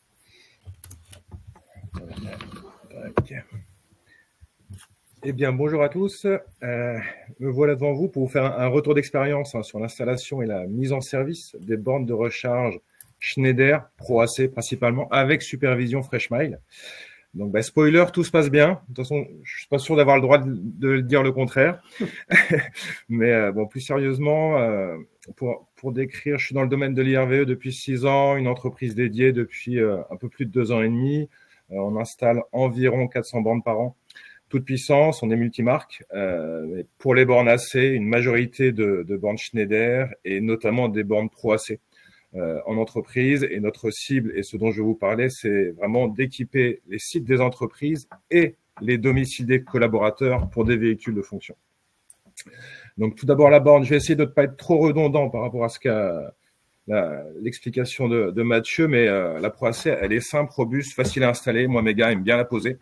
Eh bien, bonjour à tous. Me voilà devant vous pour vous faire un retour d'expérience sur l'installation et la mise en service des bornes de recharge Schneider Pro AC principalement avec supervision Freshmile. Donc, spoiler, tout se passe bien. De toute façon, je suis pas sûr d'avoir le droit de dire le contraire. Mais bon, plus sérieusement, pour décrire, je suis dans le domaine de l'IRVE depuis 6 ans, une entreprise dédiée depuis un peu plus de 2 ans et demi. On installe environ 400 bornes par an. Toute puissance, on est multimarque. Pour les bornes AC, une majorité de bornes Schneider et notamment des bornes Pro AC. En entreprise, et notre cible, et ce dont je vais vous parler, c'est vraiment d'équiper les sites des entreprises et les domiciles des collaborateurs pour des véhicules de fonction. Donc tout d'abord la borne, je vais essayer de ne pas être trop redondant par rapport à ce qu'a l'explication de Mathieu, mais la Pro AC, elle est simple, robuste, facile à installer. Moi, mes gars aiment bien la poser.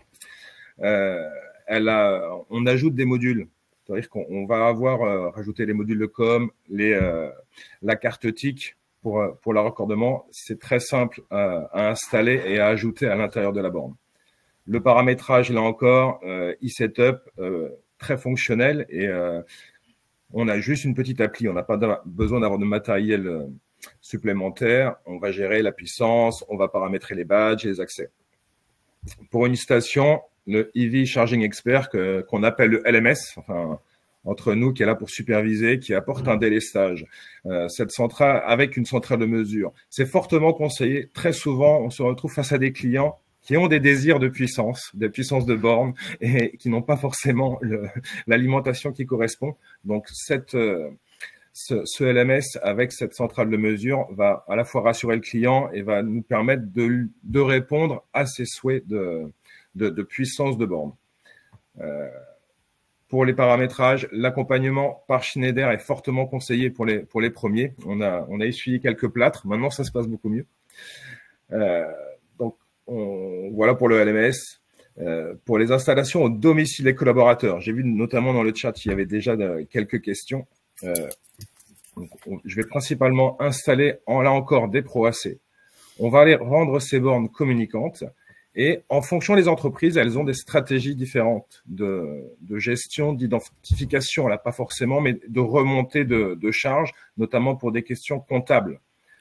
On ajoute des modules. C'est-à-dire qu'on va avoir rajouté les modules de com, la carte TIC, pour le raccordement, c'est très simple à installer et à ajouter à l'intérieur de la borne. Le paramétrage, là encore, e-setup, très fonctionnel et on a juste une petite appli. On n'a pas besoin d'avoir de matériel supplémentaire. On va gérer la puissance, on va paramétrer les badges et les accès. Pour une station, le EV Charging Expert qu'on appelle le LMS, enfin entre nous, qui est là pour superviser, qui apporte un délestage. Cette centrale, avec une centrale de mesure, c'est fortement conseillé. Très souvent, on se retrouve face à des clients qui ont des désirs de puissance, des puissances de borne, et qui n'ont pas forcément l'alimentation qui correspond. Donc, ce LMS, avec cette centrale de mesure, va à la fois rassurer le client et va nous permettre de répondre à ses souhaits de puissance de borne. Pour les paramétrages, l'accompagnement par Schneider est fortement conseillé pour les premiers. On a essuyé quelques plâtres. Maintenant, ça se passe beaucoup mieux. Donc, voilà pour le LMS. Pour les installations au domicile des collaborateurs, j'ai vu notamment dans le chat, il y avait déjà quelques questions. Je vais principalement installer, là encore, des Pro AC. On va aller rendre ces bornes communicantes. Et en fonction des entreprises, elles ont des stratégies différentes de gestion, d'identification, là pas forcément, mais de remontée de charge, notamment pour des questions comptables.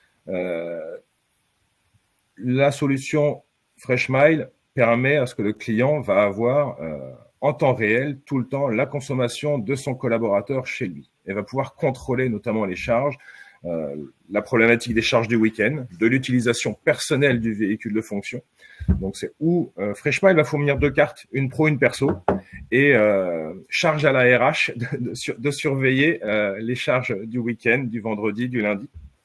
La solution Freshmile permet à ce que le client va avoir en temps réel, tout le temps, la consommation de son collaborateur chez lui. Et va pouvoir contrôler notamment les charges, la problématique des charges du week-end, de l'utilisation personnelle du véhicule de fonction. Donc, c'est où Freshmile va fournir 2 cartes, une pro, une perso, et charge à la RH de surveiller les charges du week-end, du vendredi, du lundi.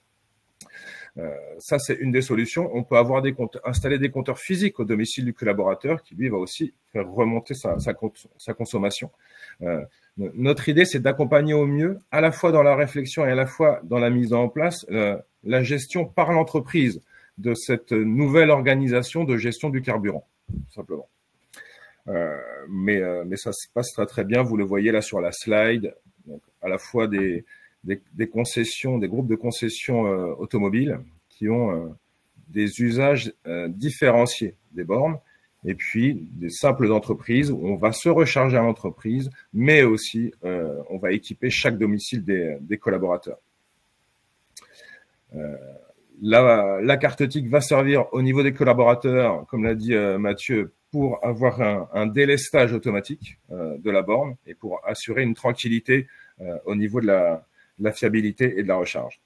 Ça, c'est une des solutions. On peut avoir installer des compteurs physiques au domicile du collaborateur qui, lui, va aussi faire remonter sa consommation. Notre idée, c'est d'accompagner au mieux, à la fois dans la réflexion et à la fois dans la mise en place, la gestion par l'entreprise de cette nouvelle organisation de gestion du carburant, tout simplement. Mais ça se passe très très bien, vous le voyez là sur la slide, donc à la fois des concessions, des groupes de concessions automobiles qui ont des usages différenciés des bornes, et puis des simples entreprises où on va se recharger à l'entreprise, mais aussi on va équiper chaque domicile des collaborateurs. La carte TIC va servir au niveau des collaborateurs, comme l'a dit Mathieu, pour avoir un délestage automatique de la borne et pour assurer une tranquillité au niveau de la fiabilité et de la recharge.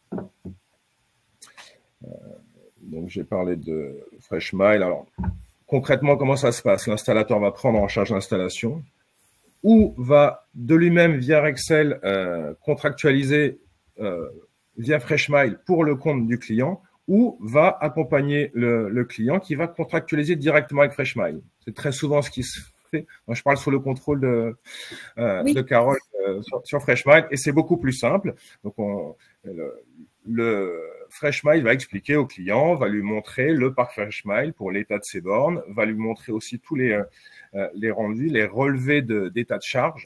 Donc, j'ai parlé de Freshmile. Alors, concrètement, comment ça se passe? L'installateur va prendre en charge l'installation ou va de lui-même, via Excel, contractualiser via Freshmile pour le compte du client ou va accompagner le client qui va contractualiser directement avec Freshmile. C'est très souvent ce qui se parfait. Moi, je parle sous le contrôle Oui. de Carole sur FreshMile et c'est beaucoup plus simple. Donc, le FreshMile va expliquer au client, va lui montrer le parc FreshMile pour l'état de ses bornes, va lui montrer aussi tous les rendus, les relevés d'état de charge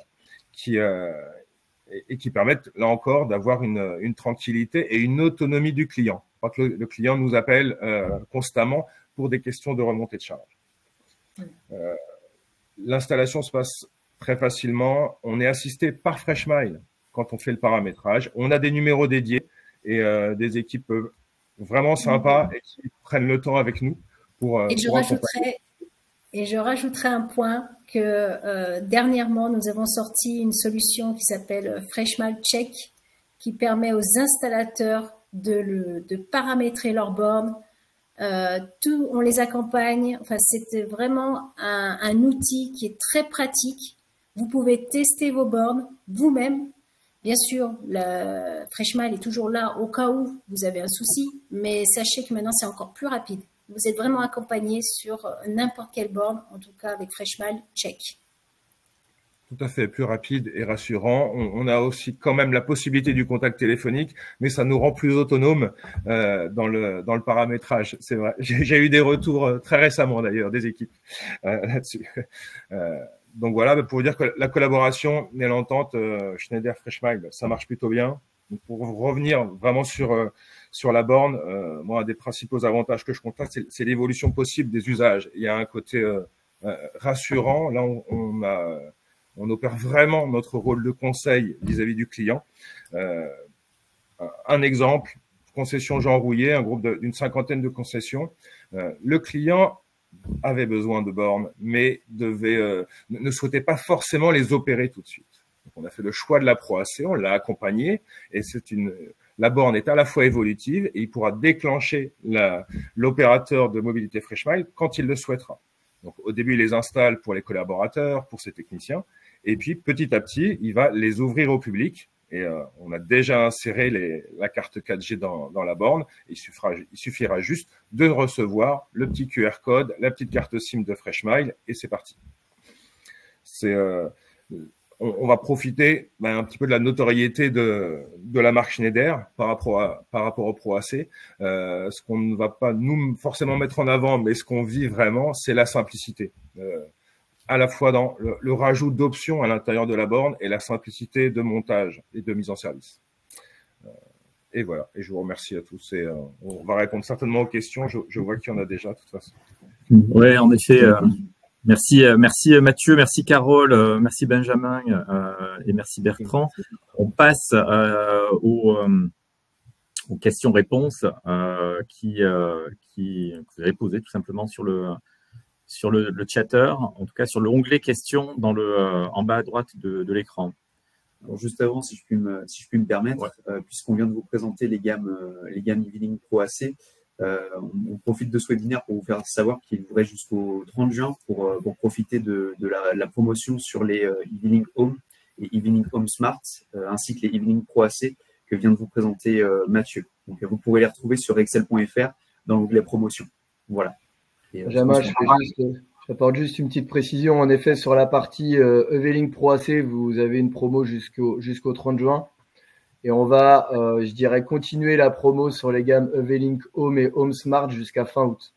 et qui permettent, là encore, d'avoir une tranquillité et une autonomie du client. Je crois que le client nous appelle constamment pour des questions de remontée de charge. L'installation se passe très facilement. On est assisté par FreshMile quand on fait le paramétrage. On a des numéros dédiés et des équipes vraiment sympas et qui prennent le temps avec nous pour accompagner. Et je rajouterai un point que dernièrement, nous avons sorti une solution qui s'appelle FreshMile Check, qui permet aux installateurs de paramétrer leurs bornes. On les accompagne. Enfin, c'est vraiment un outil qui est très pratique. Vous pouvez tester vos bornes vous-même. Bien sûr, FreshMile est toujours là au cas où vous avez un souci, mais sachez que maintenant, c'est encore plus rapide. Vous êtes vraiment accompagné sur n'importe quelle borne, en tout cas avec FreshMile Check. Tout à fait, plus rapide et rassurant. On a aussi quand même la possibilité du contact téléphonique, mais ça nous rend plus autonomes dans le paramétrage. C'est vrai. J'ai eu des retours très récemment d'ailleurs des équipes là-dessus. Donc voilà, pour vous dire que la collaboration et l'entente Schneider-FreshMile, ça marche plutôt bien. Donc pour revenir vraiment sur la borne, moi, un des principaux avantages que je constate, c'est l'évolution possible des usages. Il y a un côté rassurant. Là, on opère vraiment notre rôle de conseil vis-à-vis du client. Un exemple, concession Jean Rouillet, un groupe d'une 50aine de concessions. Le client avait besoin de bornes, mais ne souhaitait pas forcément les opérer tout de suite. Donc, on a fait le choix de la Pro AC, on l'a accompagné, et la borne est à la fois évolutive et il pourra déclencher l'opérateur de mobilité FreshMile quand il le souhaitera. Donc, au début, il les installe pour les collaborateurs, pour ses techniciens, et puis petit à petit, il va les ouvrir au public. Et on a déjà inséré la carte 4G dans la borne. Il suffira juste de recevoir le petit QR code, la petite carte SIM de FreshMile, et c'est parti. On va profiter un petit peu de la notoriété de la marque Schneider par rapport au Pro AC. Ce qu'on ne va pas nous forcément mettre en avant, mais ce qu'on vit vraiment, c'est la simplicité. À la fois dans le rajout d'options à l'intérieur de la borne et la simplicité de montage et de mise en service. Et voilà, et je vous remercie à tous. Et on va répondre certainement aux questions. Je vois qu'il y en a déjà, de toute façon. Oui, en effet. Merci Mathieu, merci Carole, merci Benjamin et merci Bertrand. On passe aux questions-réponses que vous avez posées tout simplement sur le chatter, en tout cas sur l'onglet questions en bas à droite de l'écran. Alors juste avant, si je puis me permettre, ouais. Puisqu'on vient de vous présenter les gammes E-Link Pro AC, on profite de ce webinaire pour vous faire savoir qu'il vous reste jusqu'au 30 juin pour profiter de la promotion sur les E-Link Home et E-Link Home Smart, ainsi que les E-Link Pro AC que vient de vous présenter Mathieu. Donc vous pourrez les retrouver sur excel.fr dans l'onglet promotion. Voilà. J'apporte juste une petite précision. En effet, sur la partie E-Link Pro AC, vous avez une promo jusqu'au 30 juin. Et on va, je dirais, continuer la promo sur les gammes E-Link Home et Home Smart jusqu'à fin août.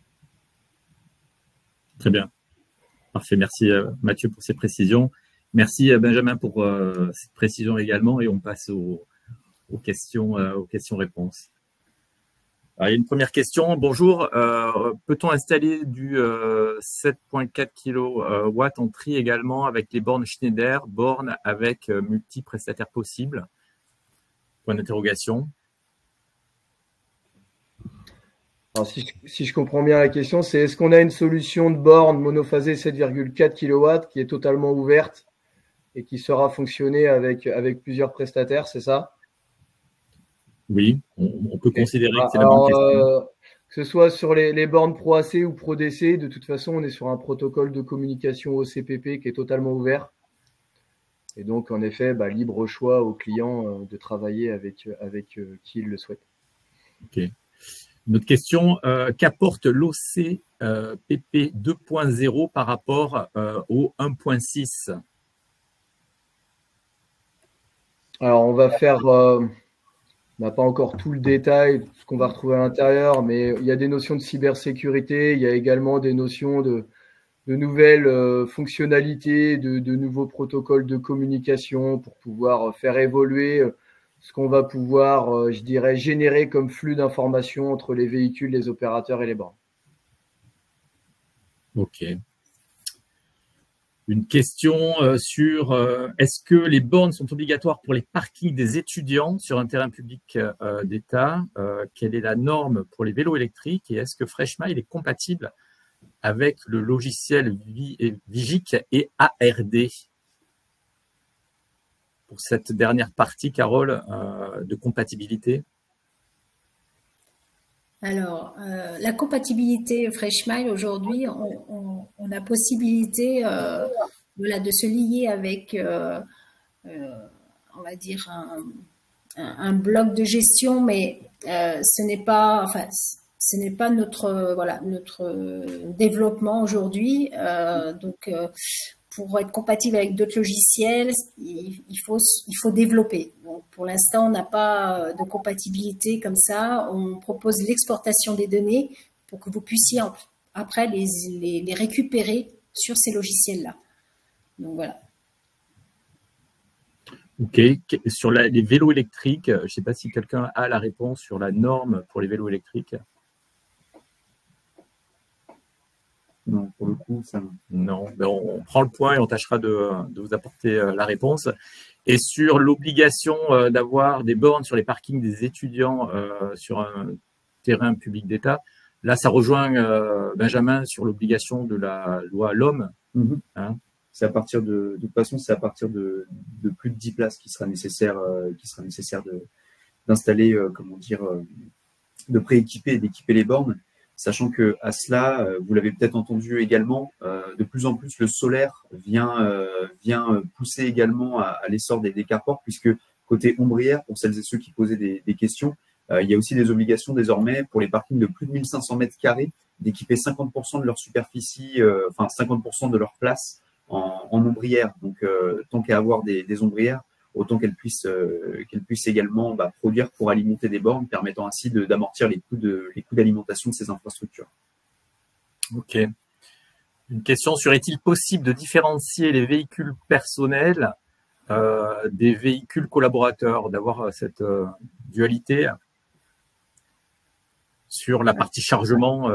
Très bien. Parfait. Merci Mathieu pour ces précisions. Merci Benjamin pour cette précision également. Et on passe aux questions-réponses. Il y a une première question. Bonjour. Peut-on installer du 7.4 kW en tri également avec les bornes Schneider, bornes avec multi-prestataires possibles? Point d'interrogation. Alors, si je comprends bien la question, c'est est-ce qu'on a une solution de borne monophasée 7,4 kW qui est totalement ouverte et qui sera fonctionner avec plusieurs prestataires, c'est ça? Oui, on peut considérer que c'est la bonne question. Que ce soit sur les bornes Pro AC ou Pro DC, de toute façon, on est sur un protocole de communication OCPP qui est totalement ouvert. Et donc, en effet, libre choix au client de travailler avec qui il le souhaite. Ok. Une autre question, qu'apporte l'OCPP PP 2.0 par rapport au 1.6? Alors, on va faire, on n'a pas encore tout le détail, ce qu'on va retrouver à l'intérieur, mais il y a des notions de cybersécurité, il y a également des notions de nouvelles fonctionnalités, de nouveaux protocoles de communication pour pouvoir faire évoluer ce qu'on va pouvoir, je dirais, générer comme flux d'informations entre les véhicules, les opérateurs et les bornes. Ok. Une question sur est-ce que les bornes sont obligatoires pour les parkings des étudiants sur un terrain public d'État? Quelle est la norme pour les vélos électriques? Et est-ce que FreshMile est compatible avec le logiciel Vigic et ARD? Pour cette dernière partie, Carole, de compatibilité. Alors, la compatibilité FreshMile, aujourd'hui, on a possibilité voilà, de se lier avec, on va dire, un bloc de gestion, mais ce n'est pas, enfin, ce n'est pas notre, voilà, notre développement aujourd'hui. Donc, pour être compatible avec d'autres logiciels, il faut développer. Donc, pour l'instant, on n'a pas de compatibilité comme ça. On propose l'exportation des données pour que vous puissiez après les récupérer sur ces logiciels-là. Donc, voilà. Ok. Sur les vélos électriques, je ne sais pas si quelqu'un a la réponse sur la norme pour les vélos électriques. Non, pour le coup, ça. Non, ben on prend le point et on tâchera de vous apporter la réponse. Et sur l'obligation d'avoir des bornes sur les parkings des étudiants sur un terrain public d'État, là, ça rejoint Benjamin sur l'obligation de la loi LOM. Hein. C'est à partir de toute façon, c'est à partir de plus de 10 places qui sera nécessaire d'installer, comment dire, de prééquiper et d'équiper les bornes. Sachant que à cela, vous l'avez peut-être entendu également, de plus en plus le solaire vient pousser également à l'essor des carports, puisque côté ombrière, pour celles et ceux qui posaient des questions, il y a aussi des obligations désormais pour les parkings de plus de 1500 mètres carrés d'équiper 50% de leur superficie, enfin 50% de leur place en ombrière. Donc tant qu'à avoir des ombrières, autant qu'elles puissent également produire pour alimenter des bornes, permettant ainsi d'amortir les coûts d'alimentation de ces infrastructures. Ok. Une question sur est-il possible de différencier les véhicules personnels des véhicules collaborateurs, d'avoir cette dualité sur la partie chargement,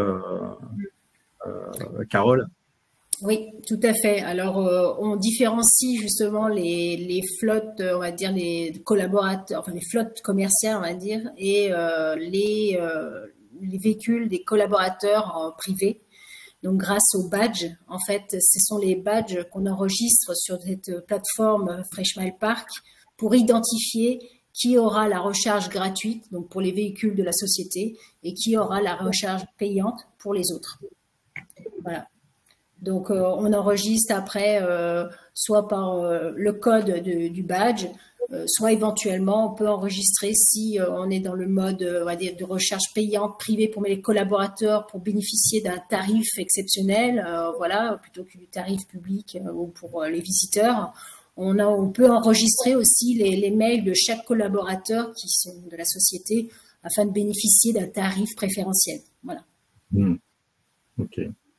Carole? Oui, tout à fait. Alors, on différencie justement les flottes, on va dire les collaborateurs, enfin les flottes commerciales, on va dire, et les véhicules des collaborateurs privés. Donc, grâce aux badges, en fait, ce sont les badges qu'on enregistre sur cette plateforme FreshMile Park pour identifier qui aura la recharge gratuite, donc pour les véhicules de la société, et qui aura la recharge payante pour les autres. Voilà. Donc, on enregistre après soit par le code du badge, soit éventuellement, on peut enregistrer si on est dans le mode on va dire, de recharge payante privée pour les collaborateurs pour bénéficier d'un tarif exceptionnel, voilà, plutôt que du tarif public ou pour les visiteurs. On peut enregistrer aussi les mails de chaque collaborateur qui sont de la société afin de bénéficier d'un tarif préférentiel. Voilà. Ok.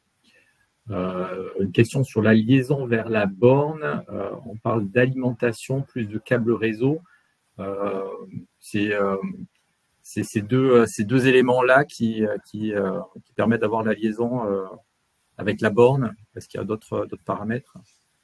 Une question sur la liaison vers la borne. On parle d'alimentation plus de câbles réseau. C'est ces deux éléments-là qui permettent d'avoir la liaison avec la borne. Est-ce qu'il y a d'autres paramètres?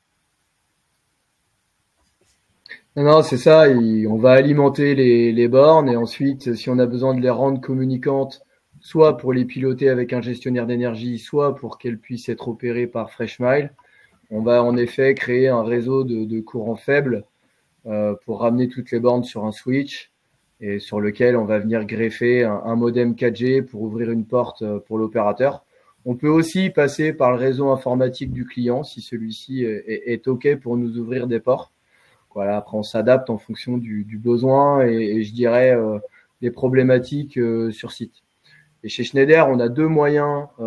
Non, c'est ça. On va alimenter les bornes et ensuite, si on a besoin de les rendre communicantes, soit pour les piloter avec un gestionnaire d'énergie, soit pour qu'elles puissent être opérées par FreshMile, on va en effet créer un réseau de courant faible pour ramener toutes les bornes sur un switch et sur lequel on va venir greffer un modem 4G pour ouvrir une porte pour l'opérateur. On peut aussi passer par le réseau informatique du client si celui-ci est OK pour nous ouvrir des ports. Voilà, après, on s'adapte en fonction du besoin et je dirais des problématiques sur site. Et chez Schneider, on a deux moyens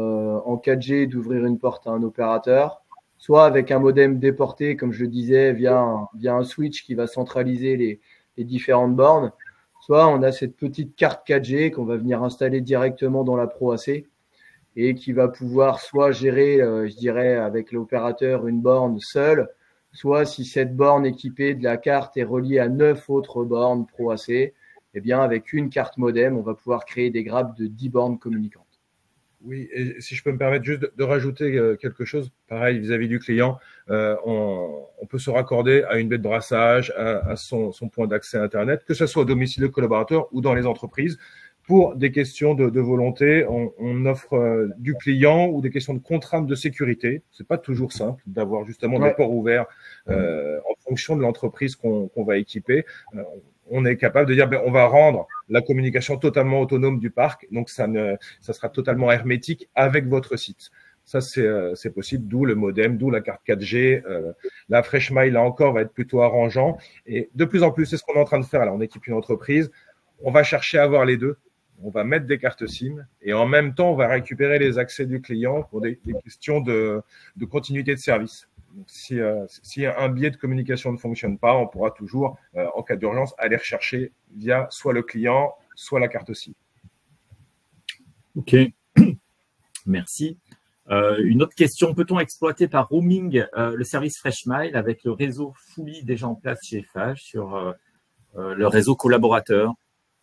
en 4G d'ouvrir une porte à un opérateur, soit avec un modem déporté, comme je le disais, via un switch qui va centraliser les différentes bornes, soit on a cette petite carte 4G qu'on va venir installer directement dans la Pro AC et qui va pouvoir soit gérer, je dirais, avec l'opérateur une borne seule, soit si cette borne équipée de la carte est reliée à 9 autres bornes Pro AC, eh bien, avec une carte modem, on va pouvoir créer des grappes de 10 bornes communicantes. Oui, et si je peux me permettre juste de rajouter quelque chose, pareil vis-à-vis du client, on peut se raccorder à une baie de brassage, à son point d'accès Internet, que ce soit au domicile de collaborateurs ou dans les entreprises. Pour des questions de volonté, on offre du client ou des questions de contraintes de sécurité. C'est pas toujours simple d'avoir justement des ports ouverts en fonction de l'entreprise qu'on va équiper. On est capable de dire, on va rendre la communication totalement autonome du parc, donc ça sera totalement hermétique avec votre site. Ça, c'est possible, d'où le modem, d'où la carte 4G. La Freshmile, là encore, va être plutôt arrangeant. Et de plus en plus, c'est ce qu'on est en train de faire. Là, on équipe une entreprise. On va chercher à avoir les deux. On va mettre des cartes SIM et en même temps, on va récupérer les accès du client pour des questions de continuité de service. Donc, si un biais de communication ne fonctionne pas, on pourra toujours, en cas d'urgence, aller rechercher via soit le client, soit la carte SIM. OK. Merci. Une autre question, peut-on exploiter par roaming le service Freshmile avec le réseau Fully déjà en place chez FH sur le réseau collaborateur?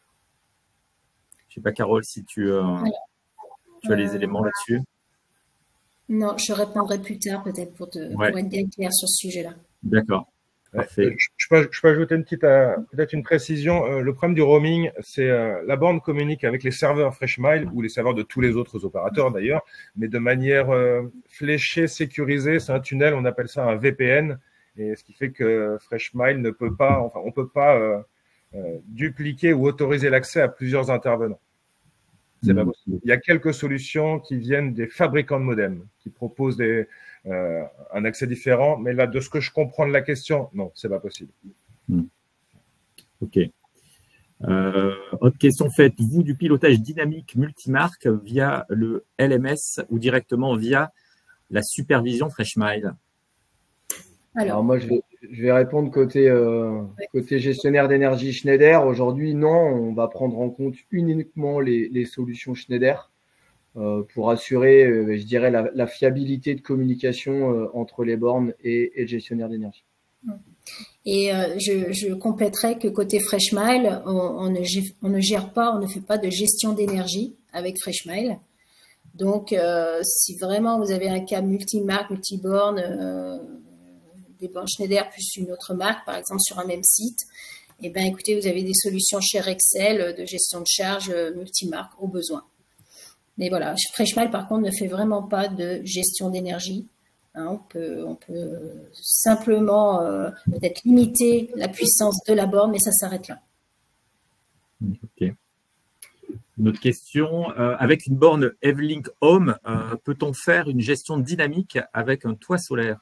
Je ne sais pas, Carole, si tu as les éléments là-dessus. Non, je répondrai plus tard peut-être pour être bien clair sur ce sujet-là. D'accord. Parfait. Je peux ajouter peut-être une précision. Le problème du roaming, c'est la borne communique avec les serveurs Freshmile ou les serveurs de tous les autres opérateurs d'ailleurs, mais de manière fléchée, sécurisée. C'est un tunnel, on appelle ça un VPN, et ce qui fait que Freshmile ne peut pas, enfin, on peut pas dupliquer ou autoriser l'accès à plusieurs intervenants. C'est pas possible. Il y a quelques solutions qui viennent des fabricants de modems, qui proposent un accès différent, mais là, de ce que je comprends de la question, non, c'est pas possible. OK. Autre question, faites-vous du pilotage dynamique multimarque via le LMS ou directement via la supervision Freshmile? Alors moi, je vais répondre côté gestionnaire d'énergie Schneider. Aujourd'hui, non, on va prendre en compte uniquement les solutions Schneider pour assurer, je dirais, la fiabilité de communication entre les bornes et le gestionnaire d'énergie. Et je compléterai que côté Freshmile, on ne gère pas, on ne fait pas de gestion d'énergie avec Freshmile. Donc, si vraiment vous avez un cas multimarque, multiborne, des bornes Schneider plus une autre marque, par exemple sur un même site, eh bien, écoutez, vous avez des solutions chez Rexel de gestion de charge multimarque au besoin. Mais voilà, Freshmile, par contre, ne fait vraiment pas de gestion d'énergie. Hein, on peut simplement peut-être limiter la puissance de la borne, mais ça s'arrête là. OK. Une autre question, avec une borne Evelink Home, peut-on faire une gestion dynamique avec un toit solaire?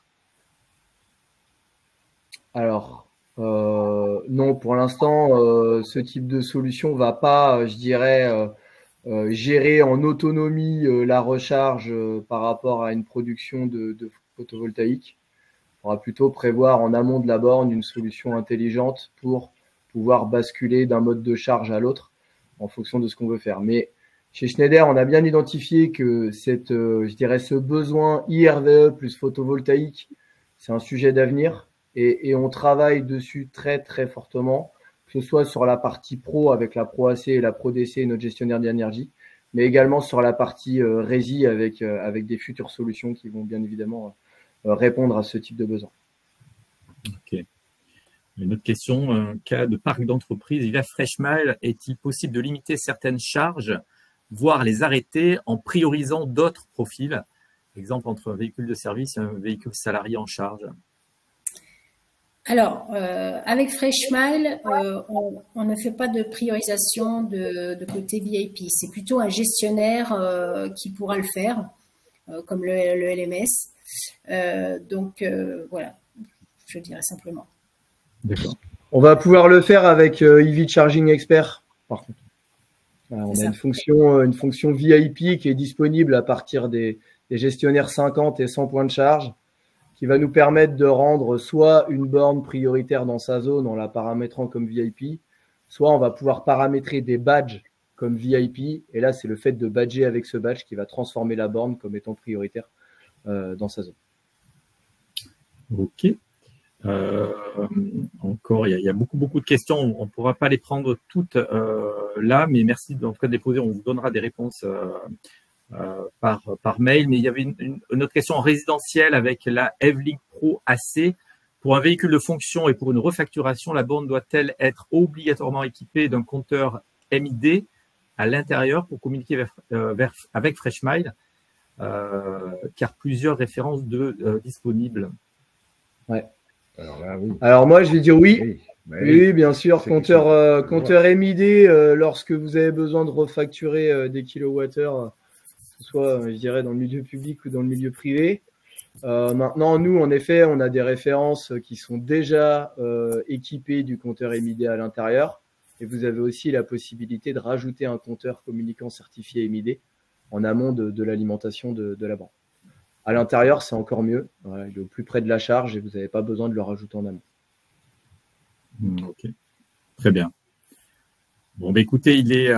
Alors, non, pour l'instant, ce type de solution va pas, je dirais, gérer en autonomie la recharge par rapport à une production de photovoltaïque. On va plutôt prévoir en amont de la borne une solution intelligente pour pouvoir basculer d'un mode de charge à l'autre en fonction de ce qu'on veut faire. Mais chez Schneider, on a bien identifié que je dirais, ce besoin IRVE plus photovoltaïque, c'est un sujet d'avenir. Et on travaille dessus très, très fortement, que ce soit sur la partie pro avec la Pro AC et la Pro DC et notre gestionnaire d'énergie, mais également sur la partie résie avec des futures solutions qui vont bien évidemment répondre à ce type de besoin. OK. Une autre question, cas de parc d'entreprise via Freshmile, est-il possible de limiter certaines charges, voire les arrêter en priorisant d'autres profils, exemple entre un véhicule de service et un véhicule salarié en charge? Alors, avec Freshmile, on ne fait pas de priorisation de côté VIP. C'est plutôt un gestionnaire qui pourra le faire, comme le LMS. Donc, voilà, je dirais simplement. D'accord. On va pouvoir le faire avec EV Charging Expert, par contre. On a une fonction VIP qui est disponible à partir des gestionnaires 50 et 100 points de charge, qui va nous permettre de rendre soit une borne prioritaire dans sa zone en la paramétrant comme VIP, soit on va pouvoir paramétrer des badges comme VIP. Et là, c'est le fait de badger avec ce badge qui va transformer la borne comme étant prioritaire dans sa zone. Ok. Encore, il y a beaucoup de questions. On ne pourra pas les prendre toutes là, mais merci en tout cas de les poser. On vous donnera des réponses par mail. Mais il y avait une autre question en résidentiel avec la EV-Link Pro AC. Pour un véhicule de fonction et pour une refacturation, la borne doit-elle être obligatoirement équipée d'un compteur MID à l'intérieur pour communiquer avec Freshmile, car plusieurs références disponibles. Ouais. Alors là, oui. Alors moi, je vais dire oui. Oui, Oui, bien sûr. Compteur compteur MID, lorsque vous avez besoin de refacturer des kilowattheures, que ce soit, je dirais, dans le milieu public ou dans le milieu privé. Maintenant, nous, en effet, on a des références qui sont déjà équipées du compteur MID à l'intérieur. Et vous avez aussi la possibilité de rajouter un compteur communicant certifié MID en amont de l'alimentation de la borne. À l'intérieur, c'est encore mieux. Voilà, il est au plus près de la charge et vous n'avez pas besoin de le rajouter en amont. Ok, très bien. Bon, bah, écoutez, il est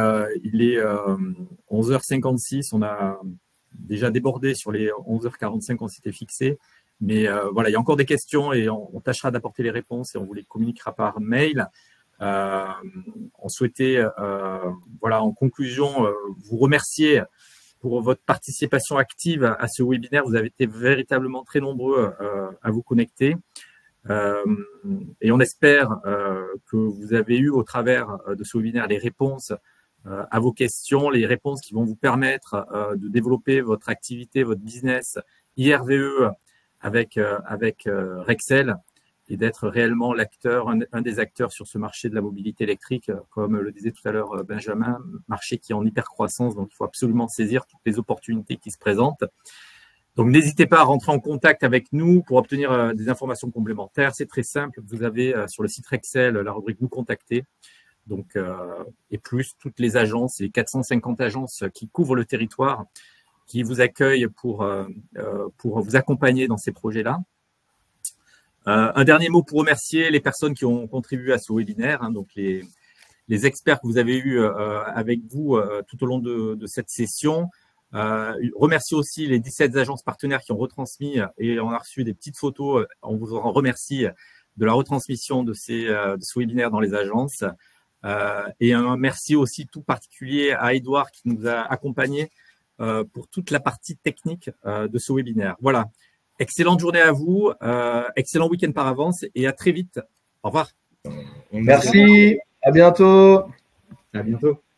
11h56. On a déjà débordé sur les 11h45 qu'on s'était fixé. Mais voilà, il y a encore des questions et on tâchera d'apporter les réponses et on vous les communiquera par mail. On souhaitait, voilà, en conclusion, vous remercier pour votre participation active à ce webinaire. Vous avez été véritablement très nombreux à vous connecter. Et on espère que vous avez eu au travers de ce webinaire les réponses à vos questions, les réponses qui vont vous permettre de développer votre activité, votre business IRVE avec Rexel et d'être réellement l'acteur, un des acteurs sur ce marché de la mobilité électrique, comme le disait tout à l'heure Benjamin, marché qui est en hyper croissance, donc il faut absolument saisir toutes les opportunités qui se présentent. Donc, n'hésitez pas à rentrer en contact avec nous pour obtenir des informations complémentaires. C'est très simple. Vous avez sur le site Rexel la rubrique « Nous contacter ». Donc, et plus toutes les agences, les 450 agences qui couvrent le territoire, qui vous accueillent pour vous accompagner dans ces projets-là. Un dernier mot pour remercier les personnes qui ont contribué à ce webinaire, hein, donc les experts que vous avez eus avec vous tout au long de cette session. Remercier aussi les 17 agences partenaires qui ont retransmis et on a reçu des petites photos. On vous en remercie de la retransmission de ce webinaire dans les agences. Et un merci aussi tout particulier à Edouard qui nous a accompagnés pour toute la partie technique de ce webinaire. Voilà. Excellente journée à vous, excellent week-end par avance et à très vite. Au revoir. Merci, à bientôt. À bientôt.